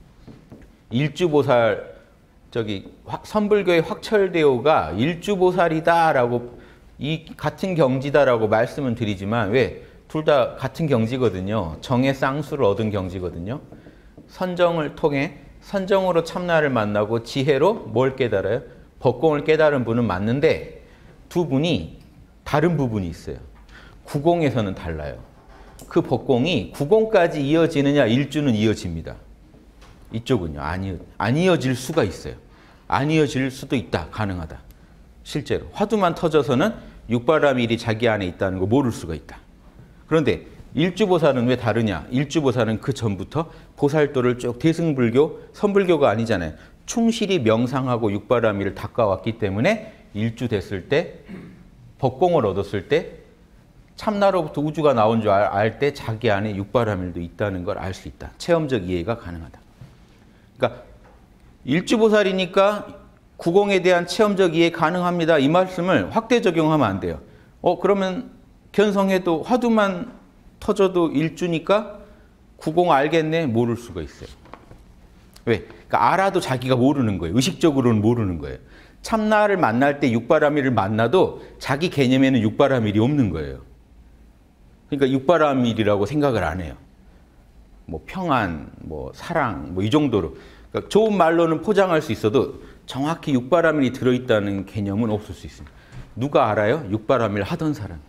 일주보살 선불교의 확철대오가 일주보살이다라고 이 같은 경지다라고 말씀은 드리지만 왜? 둘 다 같은 경지거든요. 정의 쌍수를 얻은 경지거든요. 선정을 통해 선정으로 참나를 만나고 지혜로 뭘 깨달아요? 법공을 깨달은 분은 맞는데 두 분이 다른 부분이 있어요. 구공에서는 달라요. 그 법공이 구공까지 이어지느냐 일주는 이어집니다. 이쪽은요. 안 이어질 수가 있어요. 안 이어질 수도 있다. 가능하다. 실제로. 화두만 터져서는 육바라밀이 자기 안에 있다는 거 모를 수가 있다. 그런데 일주보살은 왜 다르냐? 일주보살은 그 전부터 보살도를 쭉 대승불교, 선불교가 아니잖아요. 충실히 명상하고 육바라밀을 닦아왔기 때문에 일주됐을 때 법공을 얻었을 때 참나로부터 우주가 나온 줄 알 때 자기 안에 육바라밀도 있다는 걸 알 수 있다. 체험적 이해가 가능하다. 그러니까 일주보살이니까 구공에 대한 체험적 이해 가능합니다. 이 말씀을 확대 적용하면 안 돼요. 그러면 견성해도 화두만 터져도 일주니까 구공 알겠네? 모를 수가 있어요. 왜? 그러니까 알아도 자기가 모르는 거예요. 의식적으로는 모르는 거예요. 참나를 만날 때 육바라밀을 만나도 자기 개념에는 육바라밀이 없는 거예요. 그러니까 육바라밀이라고 생각을 안 해요. 뭐 평안, 뭐 사랑, 뭐 이 정도로. 그러니까 좋은 말로는 포장할 수 있어도 정확히 육바라밀이 들어있다는 개념은 없을 수 있습니다. 누가 알아요? 육바라밀 하던 사람.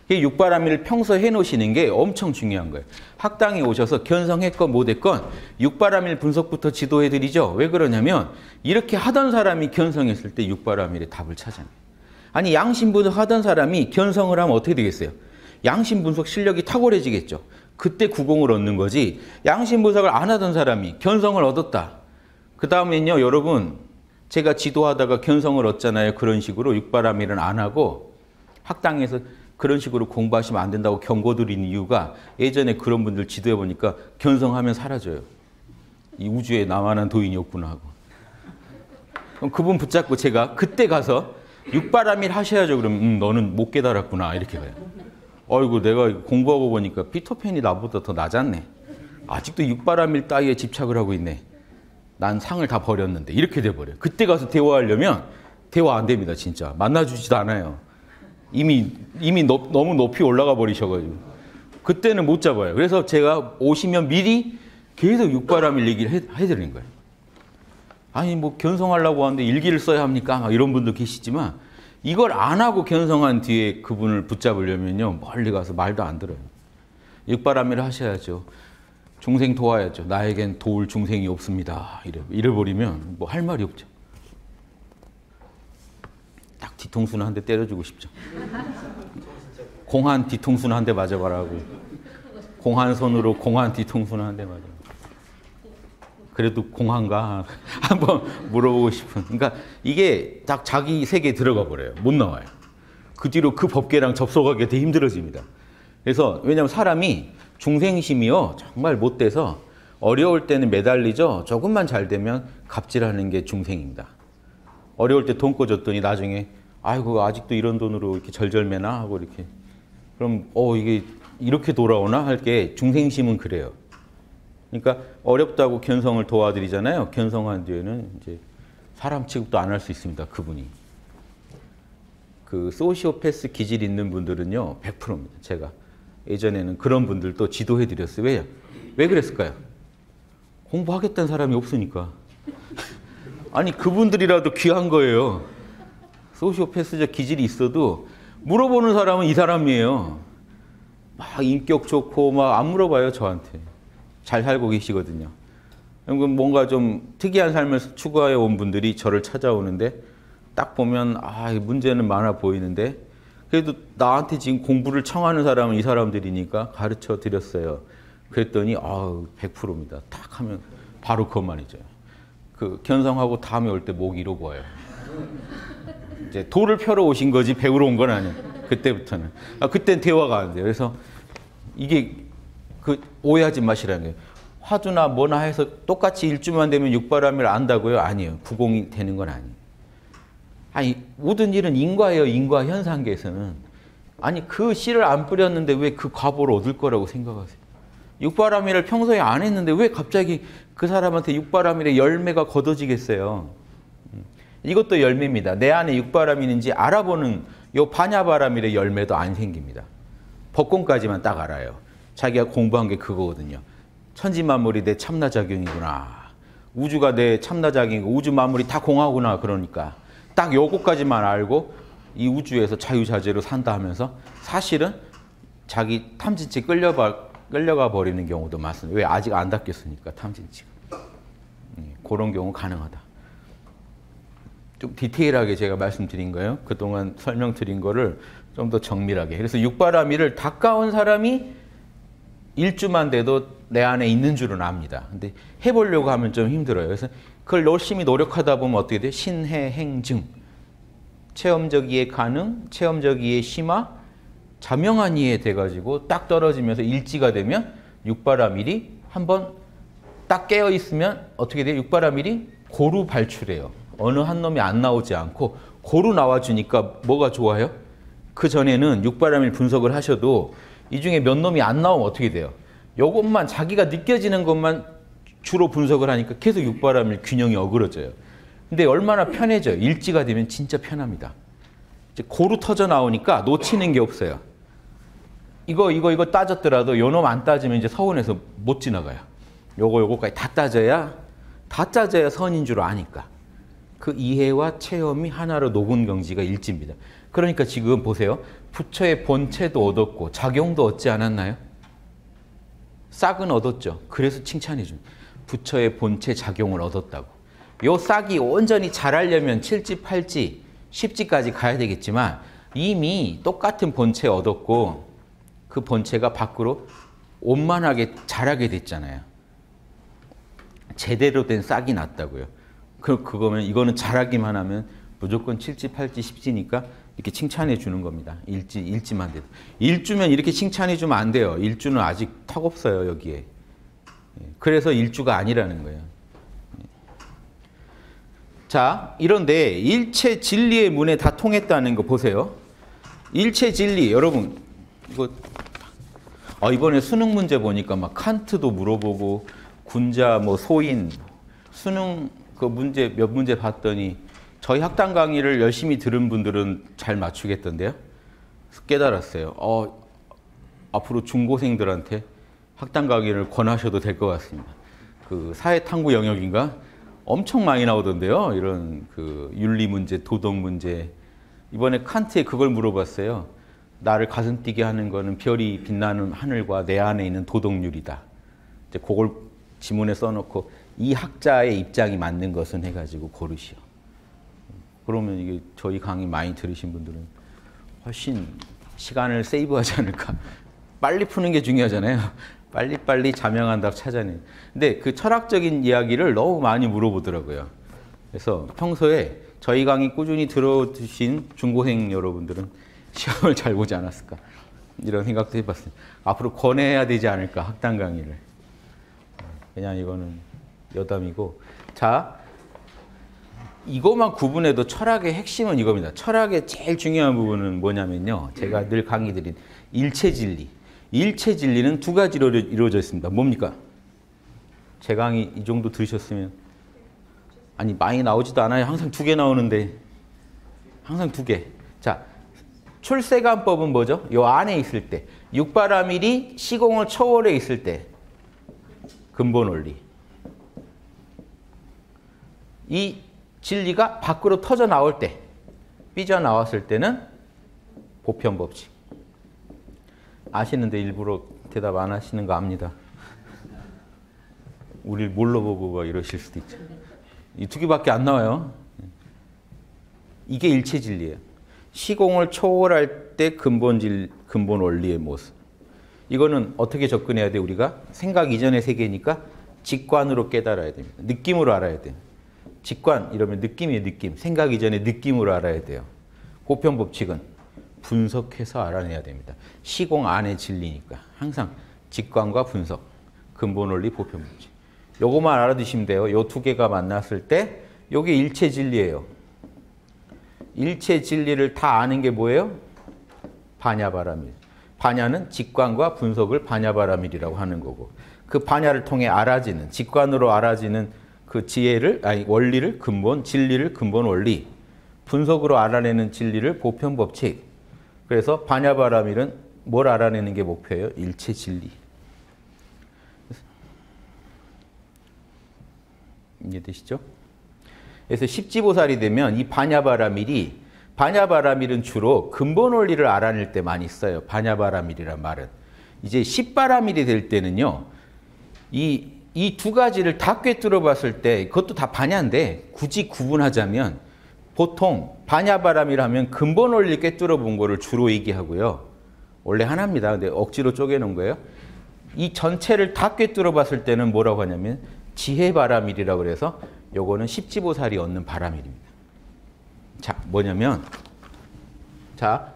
이 육바라밀을 평소에 해놓으시는 게 엄청 중요한 거예요. 학당에 오셔서 견성했건 못했건 육바라밀 분석부터 지도해드리죠. 왜 그러냐면 이렇게 하던 사람이 견성했을 때 육바라밀의 답을 찾아내요. 아니 양심분석 하던 사람이 견성을 하면 어떻게 되겠어요? 양심분석 실력이 탁월해지겠죠. 그때 구공을 얻는 거지. 양심분석을 안 하던 사람이 견성을 얻었다. 그 다음엔요 여러분 제가 지도하다가 견성을 얻잖아요. 그런 식으로 육바라밀은 안 하고 학당에서 그런 식으로 공부하시면 안 된다고 경고드리는 이유가 예전에 그런 분들 지도해보니까 견성하면 사라져요. 이 우주에 나만한 도인이 없구나 하고. 그럼 그분 붙잡고 제가 그때 가서 육바라밀 하셔야죠. 그러면 너는 못 깨달았구나 이렇게 가요. 어이구 내가 공부하고 보니까 피터팬이 나보다 더 낮았네. 아직도 육바라밀 따위에 집착을 하고 있네. 난 상을 다 버렸는데 이렇게 돼버려요. 그때 가서 대화하려면 대화 안 됩니다. 진짜 만나주지도 않아요. 이미 너무 높이 올라가 버리셔가지고 그때는 못 잡아요. 그래서 제가 오시면 미리 계속 육바라밀 얘기를 해드리는 거예요. 아니 뭐 견성하려고 하는데 일기를 써야 합니까? 막 이런 분도 계시지만 이걸 안 하고 견성한 뒤에 그분을 붙잡으려면요 멀리 가서 말도 안 들어요. 육바라밀을 하셔야죠. 중생 도와야죠. 나에겐 도울 중생이 없습니다. 이래버리면 뭐 할 말이 없죠. 딱 뒤통수는 한 대 때려주고 싶죠. 공한 뒤통수는 한 대 맞아봐라고. 공한 손으로 공한 뒤통수는 한 대 맞아. 그래도 공한가 한번 물어보고 싶은. 그러니까 이게 딱 자기 세계에 들어가 버려요. 못 나와요. 그 뒤로 그 법계랑 접속하기가 되게 힘들어집니다. 그래서 왜냐하면 사람이 중생심이요 정말 못돼서 어려울 때는 매달리죠. 조금만 잘 되면 갑질하는 게 중생입니다. 어려울 때 돈 꿔줬더니 나중에 아이고 아직도 이런 돈으로 이렇게 절절매나 하고 이렇게 그럼 이게 이렇게 돌아오나 할 게 중생심은 그래요. 그러니까 어렵다고 견성을 도와드리잖아요. 견성한 뒤에는 이제 사람 취급도 안 할 수 있습니다. 그분이. 그 소시오패스 기질 있는 분들은요 100%입니다. 제가 예전에는 그런 분들도 지도해드렸어요. 왜요? 왜 그랬을까요? 공부하겠다는 사람이 없으니까. 아니 그분들이라도 귀한 거예요. 소시오패스적 기질이 있어도 물어보는 사람은 이 사람이에요. 막 인격 좋고 막 안 물어봐요 저한테. 잘 살고 계시거든요. 뭔가 좀 특이한 삶을 추구해 온 분들이 저를 찾아오는데 딱 보면 문제는 많아 보이는데 그래도 나한테 지금 공부를 청하는 사람은 이 사람들이니까 가르쳐 드렸어요. 그랬더니 100%입니다. 딱 하면 바로 그것만이죠. 그 견성하고 다음에 올 때 목 이러고 와요. 이제 도를 펴러 오신 거지 배우러 온 건 아니에요. 그때부터는. 그땐 대화가 안 돼요. 그래서 이게 오해하지 마시라는 거예요. 화두나 뭐나 해서 똑같이 일주만 되면 육바라밀을 안다고요? 아니에요. 구공이 되는 건 아니에요. 아니 모든 일은 인과예요. 인과 현상계에서는. 아니 그 씨를 안 뿌렸는데 왜 그 과보를 얻을 거라고 생각하세요? 육바라밀을 평소에 안 했는데 왜 갑자기 그 사람한테 육바라밀의 열매가 걷어지겠어요? 이것도 열매입니다. 내 안에 육바라밀인지 알아보는 요 반야바라밀의 열매도 안 생깁니다. 법공까지만 딱 알아요. 자기가 공부한 게 그거거든요. 천지만물이 내 참나작용이구나. 우주가 내 참나작용이고 우주 만물이 다 공하구나. 그러니까 딱 요거까지만 알고 이 우주에서 자유자재로 산다 하면서 사실은 자기 탐진치 끌려가 버리는 경우도 많습니다. 왜? 아직 안 닦였으니까 탐진치가. 그런 경우 가능하다. 좀 디테일하게 제가 말씀드린 거예요. 그동안 설명드린 거를 좀 더 정밀하게. 그래서 육바라밀을 닦아온 사람이 일주만 돼도 내 안에 있는 줄은 압니다. 근데 해보려고 하면 좀 힘들어요. 그래서 그걸 열심히 노력하다 보면 어떻게 돼요? 신해, 행증. 체험적 이해 가능, 체험적 이해 심화, 자명한 이해 돼가지고 딱 떨어지면서 일지가 되면 육바라밀이 한번 딱 깨어있으면 어떻게 돼요? 육바라밀이 고루 발출해요. 어느 한 놈이 안 나오지 않고 고루 나와주니까 뭐가 좋아요? 그 전에는 육바라밀 분석을 하셔도 이 중에 몇 놈이 안 나오면 어떻게 돼요? 요것만 자기가 느껴지는 것만 주로 분석을 하니까 계속 육바라밀 균형이 어그러져요. 근데 얼마나 편해져요? 일지가 되면 진짜 편합니다. 이제 고루 터져 나오니까 놓치는 게 없어요. 이거 따졌더라도 요 놈 안 따지면 이제 서운해서 못 지나가요. 요거까지 다 따져야 선인 줄 아니까. 그 이해와 체험이 하나로 녹은 경지가 일지입니다. 그러니까 지금 보세요. 부처의 본체도 얻었고 작용도 얻지 않았나요? 싹은 얻었죠. 그래서 칭찬해 줍니다. 부처의 본체 작용을 얻었다고. 요 싹이 온전히 자라려면 7지, 8지, 10지까지 가야 되겠지만 이미 똑같은 본체 얻었고 그 본체가 밖으로 원만하게 자라게 됐잖아요. 제대로 된 싹이 났다고요. 그거면 이거는 자라기만 하면 무조건 7지, 8지, 10지니까 이렇게 칭찬해 주는 겁니다. 일지만 돼도. 일주면 이렇게 칭찬해 주면 안 돼요. 일주는 아직 턱 없어요, 여기에. 그래서 일주가 아니라는 거예요. 자, 이런데 일체 진리의 문에 다 통했다는 거 보세요. 일체 진리, 여러분 이거 이번에 수능 문제 보니까 막 칸트도 물어보고 군자 뭐 소인 수능 그 문제 몇 문제 봤더니 저희 학당 강의를 열심히 들은 분들은 잘 맞추겠던데요. 깨달았어요. 앞으로 중고생들한테 학당 강의를 권하셔도 될 것 같습니다. 그 사회탐구 영역인가 엄청 많이 나오던데요. 이런 그 윤리 문제, 도덕 문제. 이번에 칸트에 그걸 물어봤어요. 나를 가슴 뛰게 하는 거는 별이 빛나는 하늘과 내 안에 있는 도덕률이다. 이제 그걸 지문에 써놓고 이 학자의 입장이 맞는 것은 해가지고 고르시오. 그러면 이게 저희 강의 많이 들으신 분들은 훨씬 시간을 세이브하지 않을까. 빨리 푸는 게 중요하잖아요. 빨리빨리 자명한 답 찾아내. 근데 그 철학적인 이야기를 너무 많이 물어보더라고요. 그래서 평소에 저희 강의 꾸준히 들어주신 중고생 여러분들은 시험을 잘 보지 않았을까. 이런 생각도 해봤어요. 앞으로 권해야 되지 않을까, 학당 강의를. 그냥 이거는 여담이고. 자, 이것만 구분해도 철학의 핵심은 이겁니다. 철학의 제일 중요한 부분은 뭐냐면요. 제가 늘 강의 드린 일체진리. 일체진리는 두 가지로 이루어져 있습니다. 뭡니까? 제 강의 이 정도 들으셨으면 아니 많이 나오지도 않아요. 항상 두 개 나오는데 항상 두 개. 자, 출세관법은 뭐죠? 요 안에 있을 때 육바라밀이 시공을 초월해 있을 때 근본 원리. 이 진리가 밖으로 터져 나올 때, 삐져나왔을 때는 보편법칙. 아시는데 일부러 대답 안 하시는 거 압니다. 우리를 뭘로 보고 막 이러실 수도 있죠. 이 두 개밖에 안 나와요. 이게 일체 진리예요. 시공을 초월할 때 근본 원리의 모습. 이거는 어떻게 접근해야 돼? 우리가 생각 이전의 세계니까 직관으로 깨달아야 됩니다. 느낌으로 알아야 돼요. 직관 이러면 느낌이에요. 느낌. 생각 이전의 느낌으로 알아야 돼요. 보편법칙은 분석해서 알아내야 됩니다. 시공 안의 진리니까 항상 직관과 분석, 근본 원리, 보편법칙. 요것만 알아두시면 돼요. 요 두 개가 만났을 때 요게 일체 진리예요. 일체 진리를 다 아는 게 뭐예요? 반야바라밀. 반야는 직관과 분석을 반야바라밀이라고 하는 거고, 그 반야를 통해 알아지는, 직관으로 알아지는 그 지혜를, 아니 원리를 근본, 진리를 근본 원리, 분석으로 알아내는 진리를 보편법칙. 그래서 반야바라밀은 뭘 알아내는 게 목표예요? 일체 진리. 이해되시죠? 그래서 십지보살이 되면 이 반야바라밀은 주로 근본 원리를 알아낼 때 많이 써요. 반야바라밀이란 말은. 이제 십바라밀이 될 때는요. 이 두 가지를 다 꿰뚫어 봤을 때 그것도 다 반야인데 굳이 구분하자면 보통 반야바라밀 하면 근본 원리 꿰뚫어 본 거를 주로 얘기하고요. 원래 하나입니다. 근데 억지로 쪼개놓은 거예요. 이 전체를 다 꿰뚫어 봤을 때는 뭐라고 하냐면 지혜바라밀이라고 그래서 요거는 십지보살이 얻는 바라밀입니다. 자, 뭐냐면 자,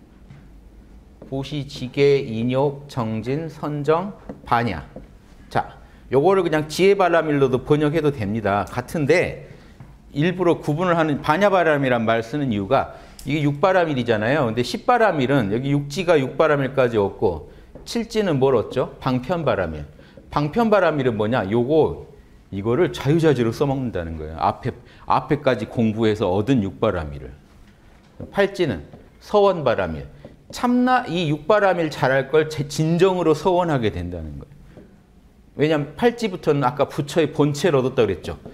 보시, 지계, 인욕, 정진, 선정, 반야. 자, 요거를 그냥 지혜바라밀로도 번역해도 됩니다. 같은데 일부러 구분을 하는 반야바라밀이란 말 쓰는 이유가 이게 육바라밀이잖아요. 근데 십바라밀은 여기 육지가 육바라밀까지 얻고 칠지는 뭘 얻죠? 방편바라밀. 방편바라밀은 뭐냐? 이거를 자유자재로 써먹는다는 거예요. 앞에까지 공부해서 얻은 육바라밀을. 팔지는 서원바라밀. 참나 이 육바라밀 잘할 걸 진정으로 서원하게 된다는 거예요. 왜냐하면 팔지부터는 아까 부처의 본체를 얻었다고 그랬죠.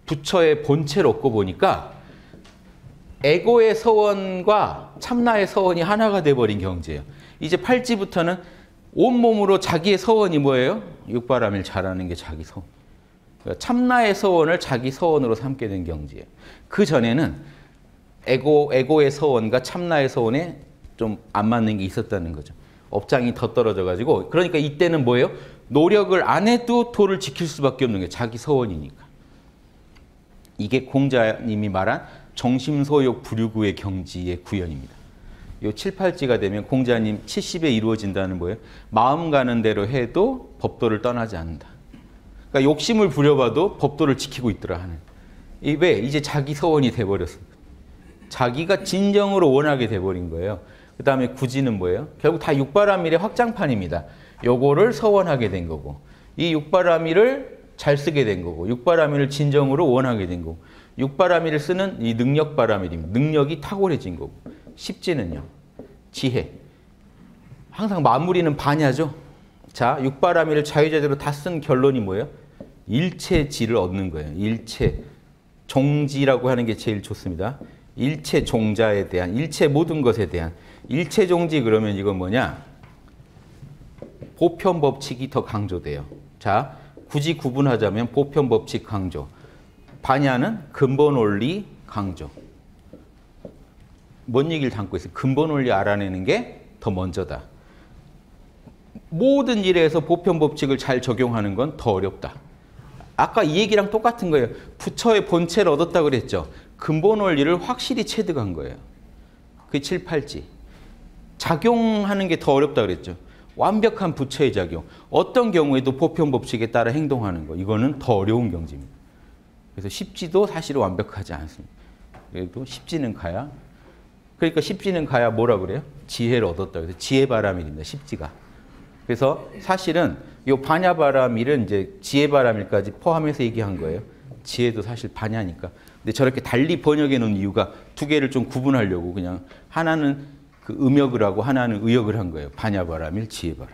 부처의 본체를 얻고 보니까 에고의 서원과 참나의 서원이 하나가 돼버린 경지예요. 이제 팔찌부터는 온몸으로 자기의 서원이 뭐예요? 육바라밀 잘하는 게 자기 서원. 그러니까 참나의 서원을 자기 서원으로 삼게 된 경지예요. 그 전에는 에고의 서원과 참나의 서원에 좀 안 맞는 게 있었다는 거죠. 업장이 더 떨어져가지고. 그러니까 이때는 뭐예요? 노력을 안 해도 도를 지킬 수밖에 없는 게 자기 서원이니까. 이게 공자님이 말한 정심소욕 불유구의 경지의 구현입니다. 요 7, 8지가 되면 공자님 70에 이루어진다는 뭐예요? 마음 가는 대로 해도 법도를 떠나지 않는다. 그러니까 욕심을 부려봐도 법도를 지키고 있더라 하는. 왜? 이제 자기 서원이 돼버렸습니다. 자기가 진정으로 원하게 돼버린 거예요. 그 다음에 구지는 뭐예요? 결국 다 육바라밀의 확장판입니다. 요거를 서원하게 된 거고, 이 육바라밀을 잘 쓰게 된 거고, 육바라밀을 진정으로 원하게 된 거고, 육바라밀을 쓰는 이 능력바라밀입니다. 능력이 탁월해진 거고, 십지는요, 지혜. 항상 마무리는 반야죠. 자, 육바라밀을 자유자재로 다 쓴 결론이 뭐예요? 일체지를 얻는 거예요. 일체. 종지라고 하는 게 제일 좋습니다. 일체 종자에 대한, 일체 모든 것에 대한. 일체 종지 그러면 이건 뭐냐? 보편 법칙이 더 강조돼요. 자, 굳이 구분하자면 보편 법칙 강조. 반야는 근본 원리 강조. 뭔 얘기를 담고 있어요? 근본 원리 알아내는 게 더 먼저다. 모든 일에서 보편 법칙을 잘 적용하는 건 더 어렵다. 아까 이 얘기랑 똑같은 거예요. 부처의 본체를 얻었다고 그랬죠. 근본 원리를 확실히 체득한 거예요. 그게 7, 8지. 작용하는 게 더 어렵다고 그랬죠. 완벽한 부처의 작용. 어떤 경우에도 보편 법칙에 따라 행동하는 거. 이거는 더 어려운 경지입니다. 그래서 십지도 사실 완벽하지 않습니다. 그래도 십지는 가야. 그러니까 십지는 가야 뭐라 그래요? 지혜를 얻었다. 그래서 지혜바라밀입니다. 십지가. 그래서 사실은 이 반야바라밀은 이제 지혜바라밀까지 포함해서 얘기한 거예요. 지혜도 사실 반야니까. 근데 저렇게 달리 번역해 놓은 이유가 두 개를 좀 구분하려고 그냥 하나는 그 음역을 하고 하나는 의역을 한 거예요. 반야바라밀, 지혜바라밀.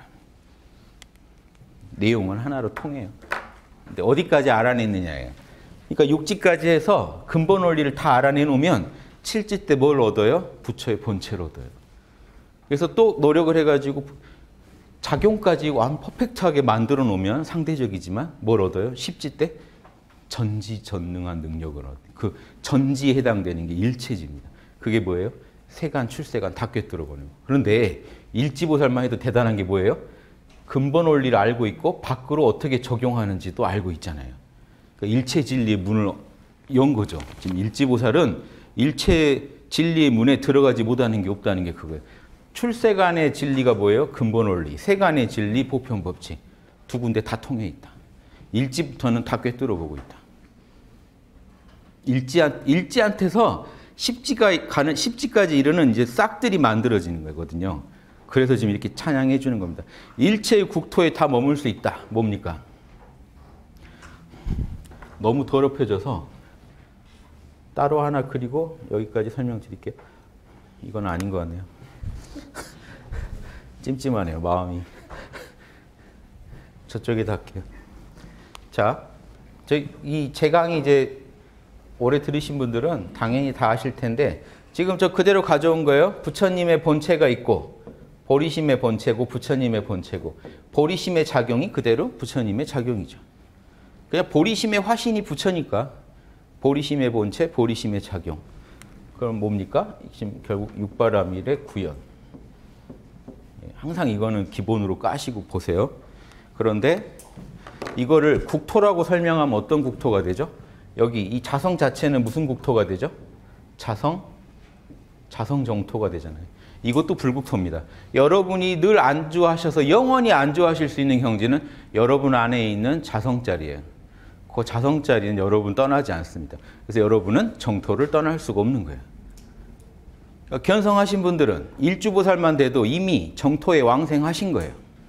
내용은 하나로 통해요. 근데 어디까지 알아냈느냐예요. 그러니까 6지까지 해서 근본 원리를 다 알아내 놓으면 7지 때 뭘 얻어요? 부처의 본체를 얻어요. 그래서 또 노력을 해가지고 작용까지 완 퍼펙트하게 만들어 놓으면 상대적이지만 뭘 얻어요? 10지 때 전지전능한 능력을 얻어요. 그 전지에 해당되는 게 일체지입니다. 그게 뭐예요? 세간, 출세간 다 꿰뚫어 버리는 거. 그런데 일지보살만 해도 대단한 게 뭐예요? 근본 원리를 알고 있고 밖으로 어떻게 적용하는지도 알고 있잖아요. 그러니까 일체 진리의 문을 연 거죠. 지금 일지보살은 일체 진리의 문에 들어가지 못하는 게 없다는 게 그거예요. 출세간의 진리가 뭐예요? 근본 원리. 세간의 진리, 보편 법칙. 두 군데 다 통해 있다. 일지부터는 다 꿰뚫어 보고 있다. 일지한테서 십지까지 이르는 이제 싹들이 만들어지는 거거든요. 그래서 지금 이렇게 찬양해 주는 겁니다. 일체의 국토에 다 머물 수 있다. 뭡니까? 너무 더럽혀져서 따로 하나 그리고 여기까지 설명드릴게요. 이건 아닌 것 같네요. 찜찜하네요, 마음이. 저쪽에다 할게요. 자, 제 강의 이제 오래 들으신 분들은 당연히 다 아실 텐데 지금 저 그대로 가져온 거예요. 부처님의 본체가 있고 보리심의 본체고 부처님의 본체고 보리심의 작용이 그대로 부처님의 작용이죠. 그냥 보리심의 화신이 부처니까 보리심의 본체, 보리심의 작용. 그럼 뭡니까? 지금 결국 육바라밀의 구현. 항상 이거는 기본으로 까시고 보세요. 그런데 이거를 국토라고 설명하면 어떤 국토가 되죠? 여기 이 자성 자체는 무슨 국토가 되죠? 자성 정토가 되잖아요. 이것도 불국토입니다. 여러분이 늘 안주하셔서 영원히 안주하실 수 있는 경지는 여러분 안에 있는 자성자리예요. 그 자성자리는 여러분 떠나지 않습니다. 그래서 여러분은 정토를 떠날 수가 없는 거예요. 그러니까 견성하신 분들은 일주보살만 돼도 이미 정토에 왕생하신 거예요.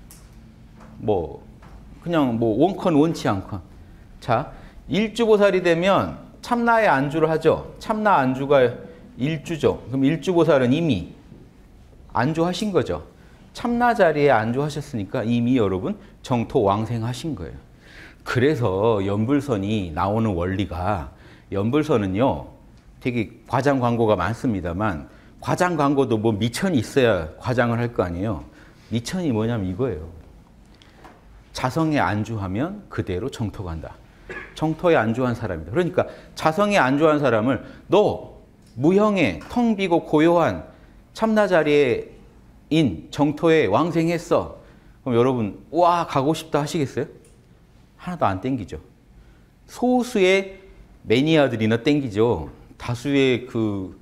그냥 원컨 원치 않건. 자, 일주보살이 되면 참나에 안주를 하죠. 참나 안주가 일주죠. 그럼 일주보살은 이미 안주하신 거죠. 참나 자리에 안주하셨으니까 이미 여러분 정토 왕생하신 거예요. 그래서 연불선이 나오는 원리가, 연불선은요 되게 과장 광고가 많습니다만 과장 광고도 뭐 미천이 있어야 과장을 할 거 아니에요. 미천이 뭐냐면 이거예요. 자성에 안주하면 그대로 정토 간다. 정토에 안주한 사람이다. 그러니까 자성에 안주한 사람을 너 무형의 텅 비고 고요한 참나자리에 인 정토에 왕생했어. 그럼 여러분 와 가고 싶다 하시겠어요? 하나도 안 땡기죠. 소수의 매니아들이나 땡기죠. 다수의 그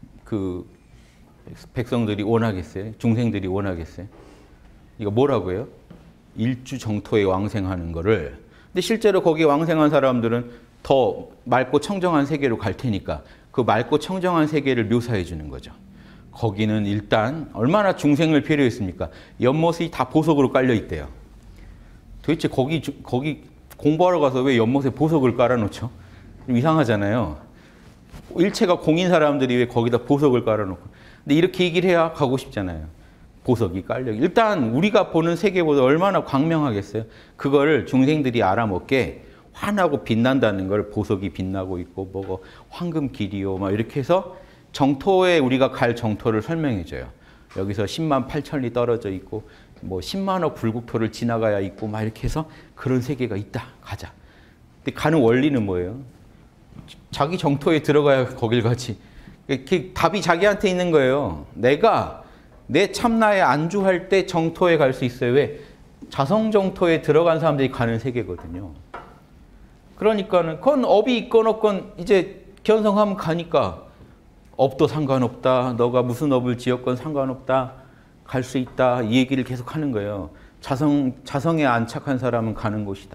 백성들이 원하겠어요? 중생들이 원하겠어요? 이거 뭐라고 해요? 일주 정토에 왕생하는 거를. 근데 실제로 거기에 왕생한 사람들은 더 맑고 청정한 세계로 갈 테니까 그 맑고 청정한 세계를 묘사해 주는 거죠. 거기는 일단 얼마나 중생을 필요했습니까? 연못이 다 보석으로 깔려 있대요. 도대체 거기 공부하러 가서 왜 연못에 보석을 깔아놓죠? 좀 이상하잖아요. 일체가 공인 사람들이 왜 거기다 보석을 깔아놓고. 근데 이렇게 얘기를 해야 가고 싶잖아요. 보석이 깔려. 일단 우리가 보는 세계보다 얼마나 광명하겠어요? 그거를 중생들이 알아먹게 환하고 빛난다는 걸 보석이 빛나고 있고 뭐고 황금 길이요 막 이렇게 해서 정토에 우리가 갈 정토를 설명해 줘요. 여기서 10만 8천리 떨어져 있고 뭐 10만억 불국토를 지나가야 있고 막 이렇게 해서 그런 세계가 있다. 가자. 근데 가는 원리는 뭐예요? 자기 정토에 들어가야 거길 가지. 답이 자기한테 있는 거예요. 내가 내 참나에 안주할 때 정토에 갈 수 있어요. 왜? 자성 정토에 들어간 사람들이 가는 세계거든요. 그러니까는 그건 업이 있건 없건 이제 견성하면 가니까 업도 상관없다. 너가 무슨 업을 지었건 상관없다. 갈 수 있다. 이 얘기를 계속 하는 거예요. 자성에 안착한 사람은 가는 곳이다.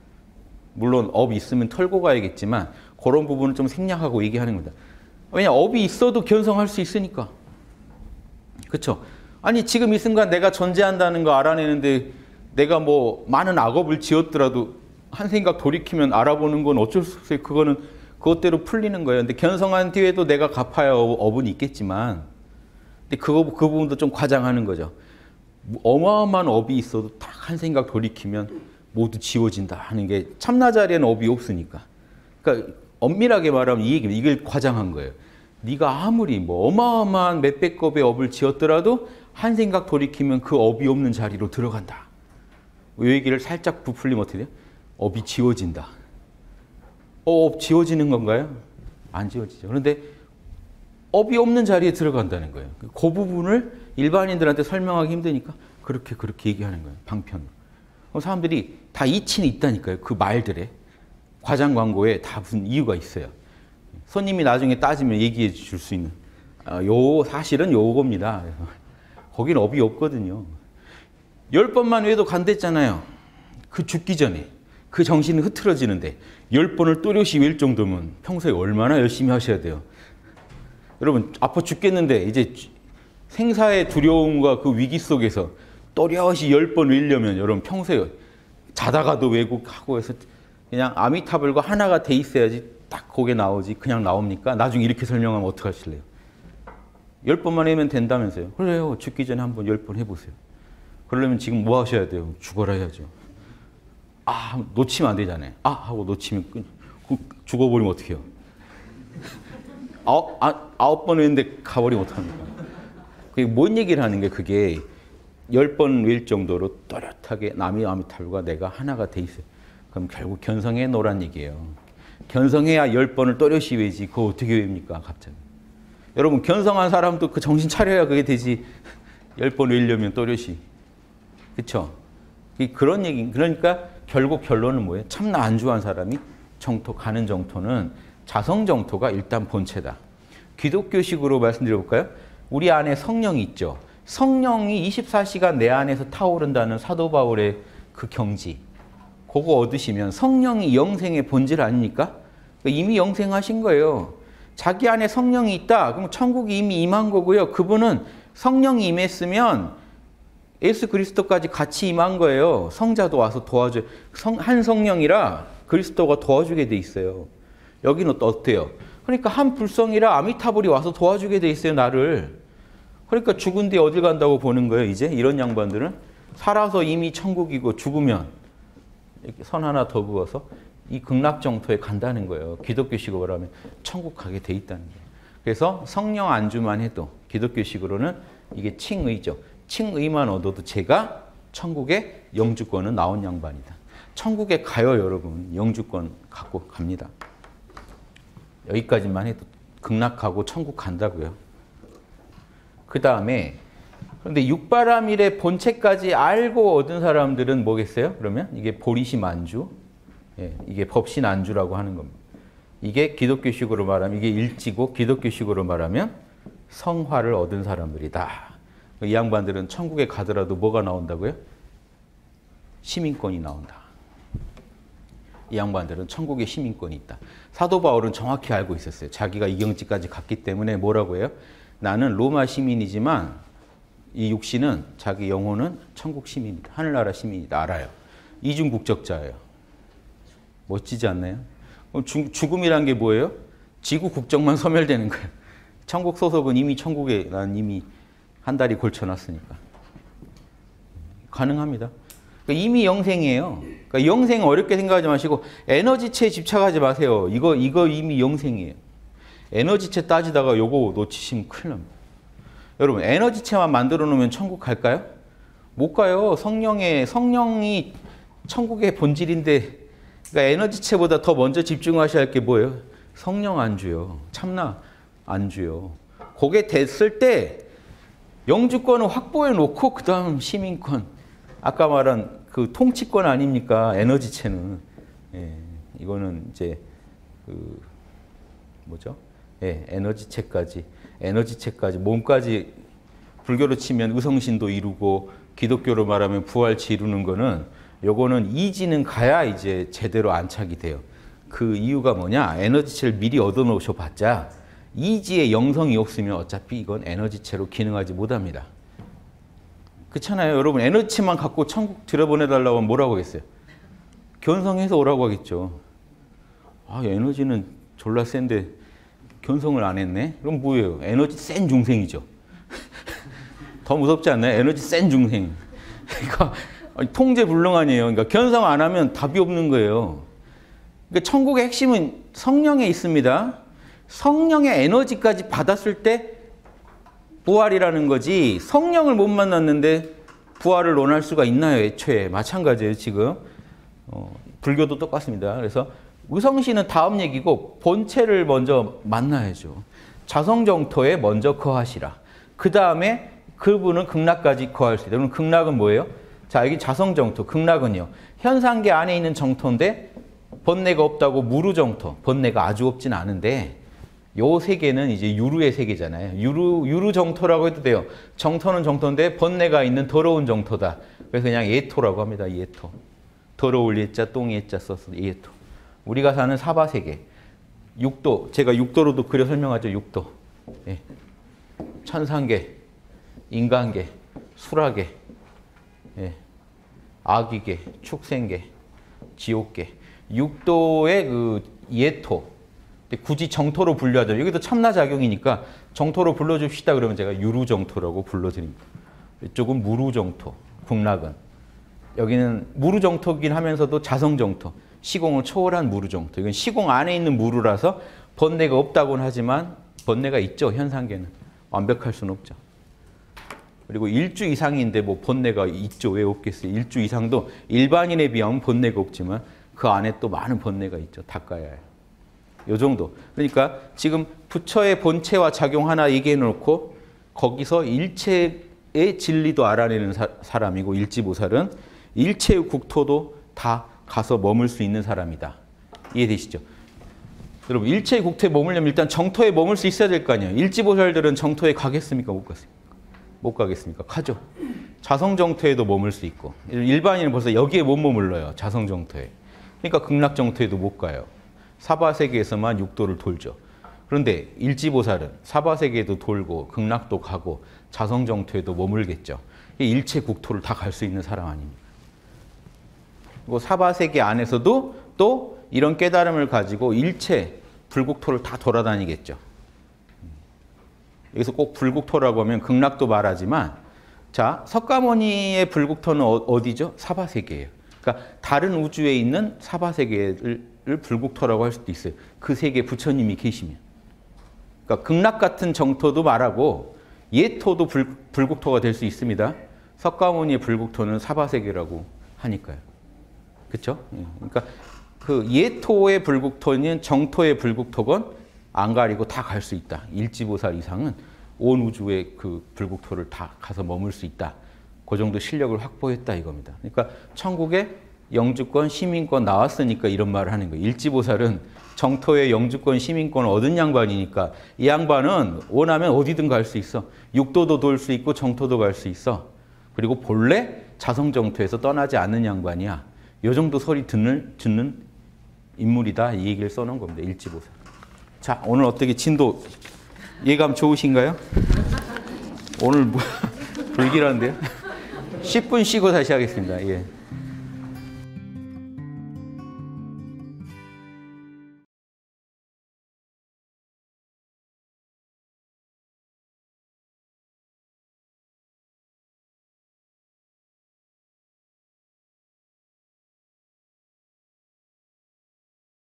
물론 업이 있으면 털고 가야겠지만 그런 부분은 좀 생략하고 얘기하는 겁니다. 왜냐 업이 있어도 견성할 수 있으니까. 그렇죠? 아니 지금 이 순간 내가 존재한다는 거 알아내는데 내가 뭐 많은 악업을 지었더라도 한 생각 돌이키면 알아보는 건 어쩔 수 없어요. 그거는 그것대로 풀리는 거예요. 근데 견성한 뒤에도 내가 갚아야 업은 있겠지만 근데 그 부분도 좀 과장하는 거죠. 어마어마한 업이 있어도 딱 한 생각 돌이키면 모두 지워진다 하는 게 참나자리에는 업이 없으니까. 그러니까 엄밀하게 말하면 이 얘기는 이걸 과장한 거예요. 네가 아무리 뭐 어마어마한 몇백 겁의 업을 지었더라도 한 생각 돌이키면 그 업이 없는 자리로 들어간다. 이 얘기를 살짝 부풀리면 어떻게 돼요? 업이 지워진다. 업 지워지는 건가요? 안 지워지죠. 그런데 업이 없는 자리에 들어간다는 거예요. 그 부분을 일반인들한테 설명하기 힘드니까 그렇게 얘기하는 거예요. 방편으로. 사람들이 다 이치는 있다니까요. 그 말들에. 과장 광고에 다 무슨 이유가 있어요. 손님이 나중에 따지면 얘기해 줄 수 있는 사실은 요겁니다. 거기는 업이 없거든요. 10번만 외도 간댔잖아요. 그 죽기 전에 그 정신은 흐트러지는데 10번을 또렷이 외울 정도면 평소에 얼마나 열심히 하셔야 돼요. 여러분 아파 죽겠는데 이제 생사의 두려움과 그 위기 속에서 또렷이 10번 외우려면 여러분 평소에 자다가도 외국하고 해서 그냥 아미타불과 하나가 돼 있어야지 딱 거기에 나오지. 그냥 나옵니까? 나중에 이렇게 설명하면 어떡하실래요? 10번만 하면 된다면서요. 그래요. 죽기 전에 한번 10번 해보세요. 그러려면 지금 뭐 하셔야 돼요? 죽어라 해야죠. 놓치면 안 되잖아요. 하고 놓치면 죽어버리면 어떡해요? 9번 했는데 가버리면 어떡합니까? 그게 뭔 얘기를 하는 게 그게 10번 외울 정도로 또렷하게 남이 아미타불과 내가 하나가 돼 있어요. 그럼 결국 견성해 놓으란 얘기예요. 견성해야 10번을 또렷이 외지. 그거 어떻게 외웁니까? 갑자기. 여러분 견성한 사람도 그 정신 차려야 그게 되지. 10번 외우려면 또렷이. 그렇죠? 그런 얘기. 그러니까 결국 결론은 뭐예요? 참나 안주한 사람이 정토 가는 정토는 자성 정토가 일단 본체다. 기독교식으로 말씀드려볼까요? 우리 안에 성령이 있죠. 성령이 24시간 내 안에서 타오른다는 사도 바울의 그 경지. 그거 얻으시면 성령이 영생의 본질 아닙니까? 이미 영생하신 거예요. 자기 안에 성령이 있다. 그럼 천국이 이미 임한 거고요. 그분은 성령이 임했으면 예수 그리스도까지 같이 임한 거예요. 성자도 와서 도와줘요. 한 성령이라 그리스도가 도와주게 돼 있어요. 여기는 또 어때요? 그러니까 한 불성이라 아미타불이 와서 도와주게 돼 있어요. 나를. 그러니까 죽은 뒤에 어딜 간다고 보는 거예요. 이제 이런 양반들은 살아서 이미 천국이고 죽으면 이렇게 선 하나 더 그어서 이 극락정토에 간다는 거예요. 기독교식으로 하면 천국 가게 돼 있다는 거예요. 그래서 성령 안주만 해도 기독교식으로는 이게 칭의죠. 칭의만 얻어도 제가 천국에 영주권은 나온 양반이다. 천국에 가요, 여러분. 영주권 갖고 갑니다. 여기까지만 해도 극락하고 천국 간다고요. 그 다음에 그런데 육바라밀의 본체까지 알고 얻은 사람들은 뭐겠어요? 그러면 이게 보리심 안주, 예, 이게 법신 안주라고 하는 겁니다. 이게 기독교식으로 말하면 이게 일지고 기독교식으로 말하면 성화를 얻은 사람들이다. 이 양반들은 천국에 가더라도 뭐가 나온다고요? 시민권이 나온다. 이 양반들은 천국에 시민권이 있다. 사도 바울은 정확히 알고 있었어요. 자기가 이경지까지 갔기 때문에 뭐라고 해요? 나는 로마 시민이지만 이 육신은 자기 영혼은 천국 시민이다. 하늘나라 시민이다. 알아요. 이중 국적자예요. 멋지지 않나요? 죽음이란 게 뭐예요? 지구 국적만 소멸되는 거예요. 천국 소속은 이미 천국에 난 이미 한 다리 걸쳐놨으니까. 가능합니다. 그러니까 이미 영생이에요. 그러니까 영생 어렵게 생각하지 마시고 에너지체에 집착하지 마세요. 이거 이미 영생이에요. 에너지체 따지다가 요거 놓치시면 큰일 납니다. 여러분 에너지체만 만들어 놓으면 천국 갈까요? 못 가요. 성령이 천국의 본질인데 그러니까 에너지체보다 더 먼저 집중하셔야 할 게 뭐예요? 성령 안주요. 참나 안주요. 그게 됐을 때 영주권을 확보해 놓고 그 다음 시민권. 아까 말한 그 통치권 아닙니까? 에너지체는. 예, 이거는 이제 그 뭐죠? 예, 에너지체까지 몸까지 불교로 치면 의성신도 이루고 기독교로 말하면 부활치 이루는 거는 요거는 이지는 가야 이제 제대로 안착이 돼요. 그 이유가 뭐냐? 에너지체를 미리 얻어 놓으셔 봤자 이지의 영성이 없으면 어차피 이건 에너지체로 기능하지 못합니다. 그렇잖아요. 여러분 에너지체만 갖고 천국 들여보내달라고 하면 뭐라고 하겠어요? 견성해서 오라고 하겠죠. 아, 에너지는 졸라 센데 견성을 안 했네? 그럼 뭐예요? 에너지 센 중생이죠. 더 무섭지 않나요? 에너지 센 중생. 그러니까 통제불능하네요. 그러니까 견성 안 하면 답이 없는 거예요. 그러니까 천국의 핵심은 성령에 있습니다. 성령의 에너지까지 받았을 때 부활이라는 거지 성령을 못 만났는데 부활을 논할 수가 있나요? 애초에. 마찬가지예요. 지금. 불교도 똑같습니다. 그래서 의성신은 다음 얘기고 본체를 먼저 만나야죠. 자성정토에 먼저 거하시라. 그 다음에 그분은 극락까지 거할 수 있다. 그럼 극락은 뭐예요? 자, 여기 자성정토, 극락은요. 현상계 안에 있는 정토인데 번뇌가 없다고 무루정토. 번뇌가 아주 없진 않은데 요 세계는 이제 유루의 세계잖아요. 유루정토라고 해도 돼요. 정토는 정토인데 번뇌가 있는 더러운 정토다. 그래서 그냥 예토라고 합니다. 예토. 더러울 예자, 똥 예자 써서 예토. 우리가 사는 사바세계. 육도. 제가 육도로도 그려 설명하죠. 육도. 예. 천상계, 인간계, 수라계, 예. 아기계, 축생계, 지옥계. 육도의 그 예토. 굳이 정토로 분류하죠. 여기도 참나작용이니까 정토로 불러줍시다 그러면 제가 유루정토라고 불러드립니다. 이쪽은 무루정토, 극락은. 여기는 무루정토긴 하면서도 자성정토, 시공을 초월한 무루정토. 이건 시공 안에 있는 무루라서 번뇌가 없다고는 하지만 번뇌가 있죠. 현상계는. 완벽할 수는 없죠. 그리고 일주 이상인데 뭐 번뇌가 있죠. 왜 없겠어요. 일주 이상도 일반인에 비하면 번뇌가 없지만 그 안에 또 많은 번뇌가 있죠. 닦아야 해요. 요 정도. 그러니까 지금 부처의 본체와 작용 하나 얘기해 놓고 거기서 일체의 진리도 알아내는 사람이고 일지보살은 일체의 국토도 다 가서 머물 수 있는 사람이다. 이해되시죠? 여러분 일체의 국토에 머물려면 일단 정토에 머물 수 있어야 될 거 아니에요. 일지보살들은 정토에 가겠습니까? 못 가겠습니까? 못 가겠습니까? 가죠. 자성정토에도 머물 수 있고 일반인은 벌써 여기에 못 머물러요. 자성정토에. 그러니까 극락정토에도 못 가요. 사바세계에서만 육도를 돌죠. 그런데 일지보살은 사바세계에도 돌고 극락도 가고 자성정토에도 머물겠죠. 일체 국토를 다 갈 수 있는 사람 아닙니까? 그리고 사바세계 안에서도 또 이런 깨달음을 가지고 일체 불국토를 다 돌아다니겠죠. 여기서 꼭 불국토라고 하면 극락도 말하지만 자, 석가모니의 불국토는 어디죠? 사바세계예요. 그러니까 다른 우주에 있는 사바세계를 불국토라고 할 수도 있어요. 그 세계에 부처님이 계시면. 그러니까 극락 같은 정토도 말하고 예토도 불국토가 될 수 있습니다. 석가모니의 불국토는 사바세계라고 하니까요. 그렇죠? 그러니까 그 예토의 불국토는 정토의 불국토건 안 가리고 다 갈 수 있다. 일지보살 이상은 온 우주의 그 불국토를 다 가서 머물 수 있다. 그 정도 실력을 확보했다 이겁니다. 그러니까 천국에 영주권, 시민권 나왔으니까 이런 말을 하는 거예요. 일지보살은 정토의 영주권, 시민권을 얻은 양반이니까 이 양반은 원하면 어디든 갈 수 있어. 육도도 돌 수 있고 정토도 갈 수 있어. 그리고 본래 자성정토에서 떠나지 않는 양반이야. 이 정도 소리 듣는 인물이다. 이 얘기를 써놓은 겁니다. 일지보살. 자, 오늘 어떻게 진도 예감 좋으신가요? 오늘 불길한데요? 10분 쉬고 다시 하겠습니다. 예.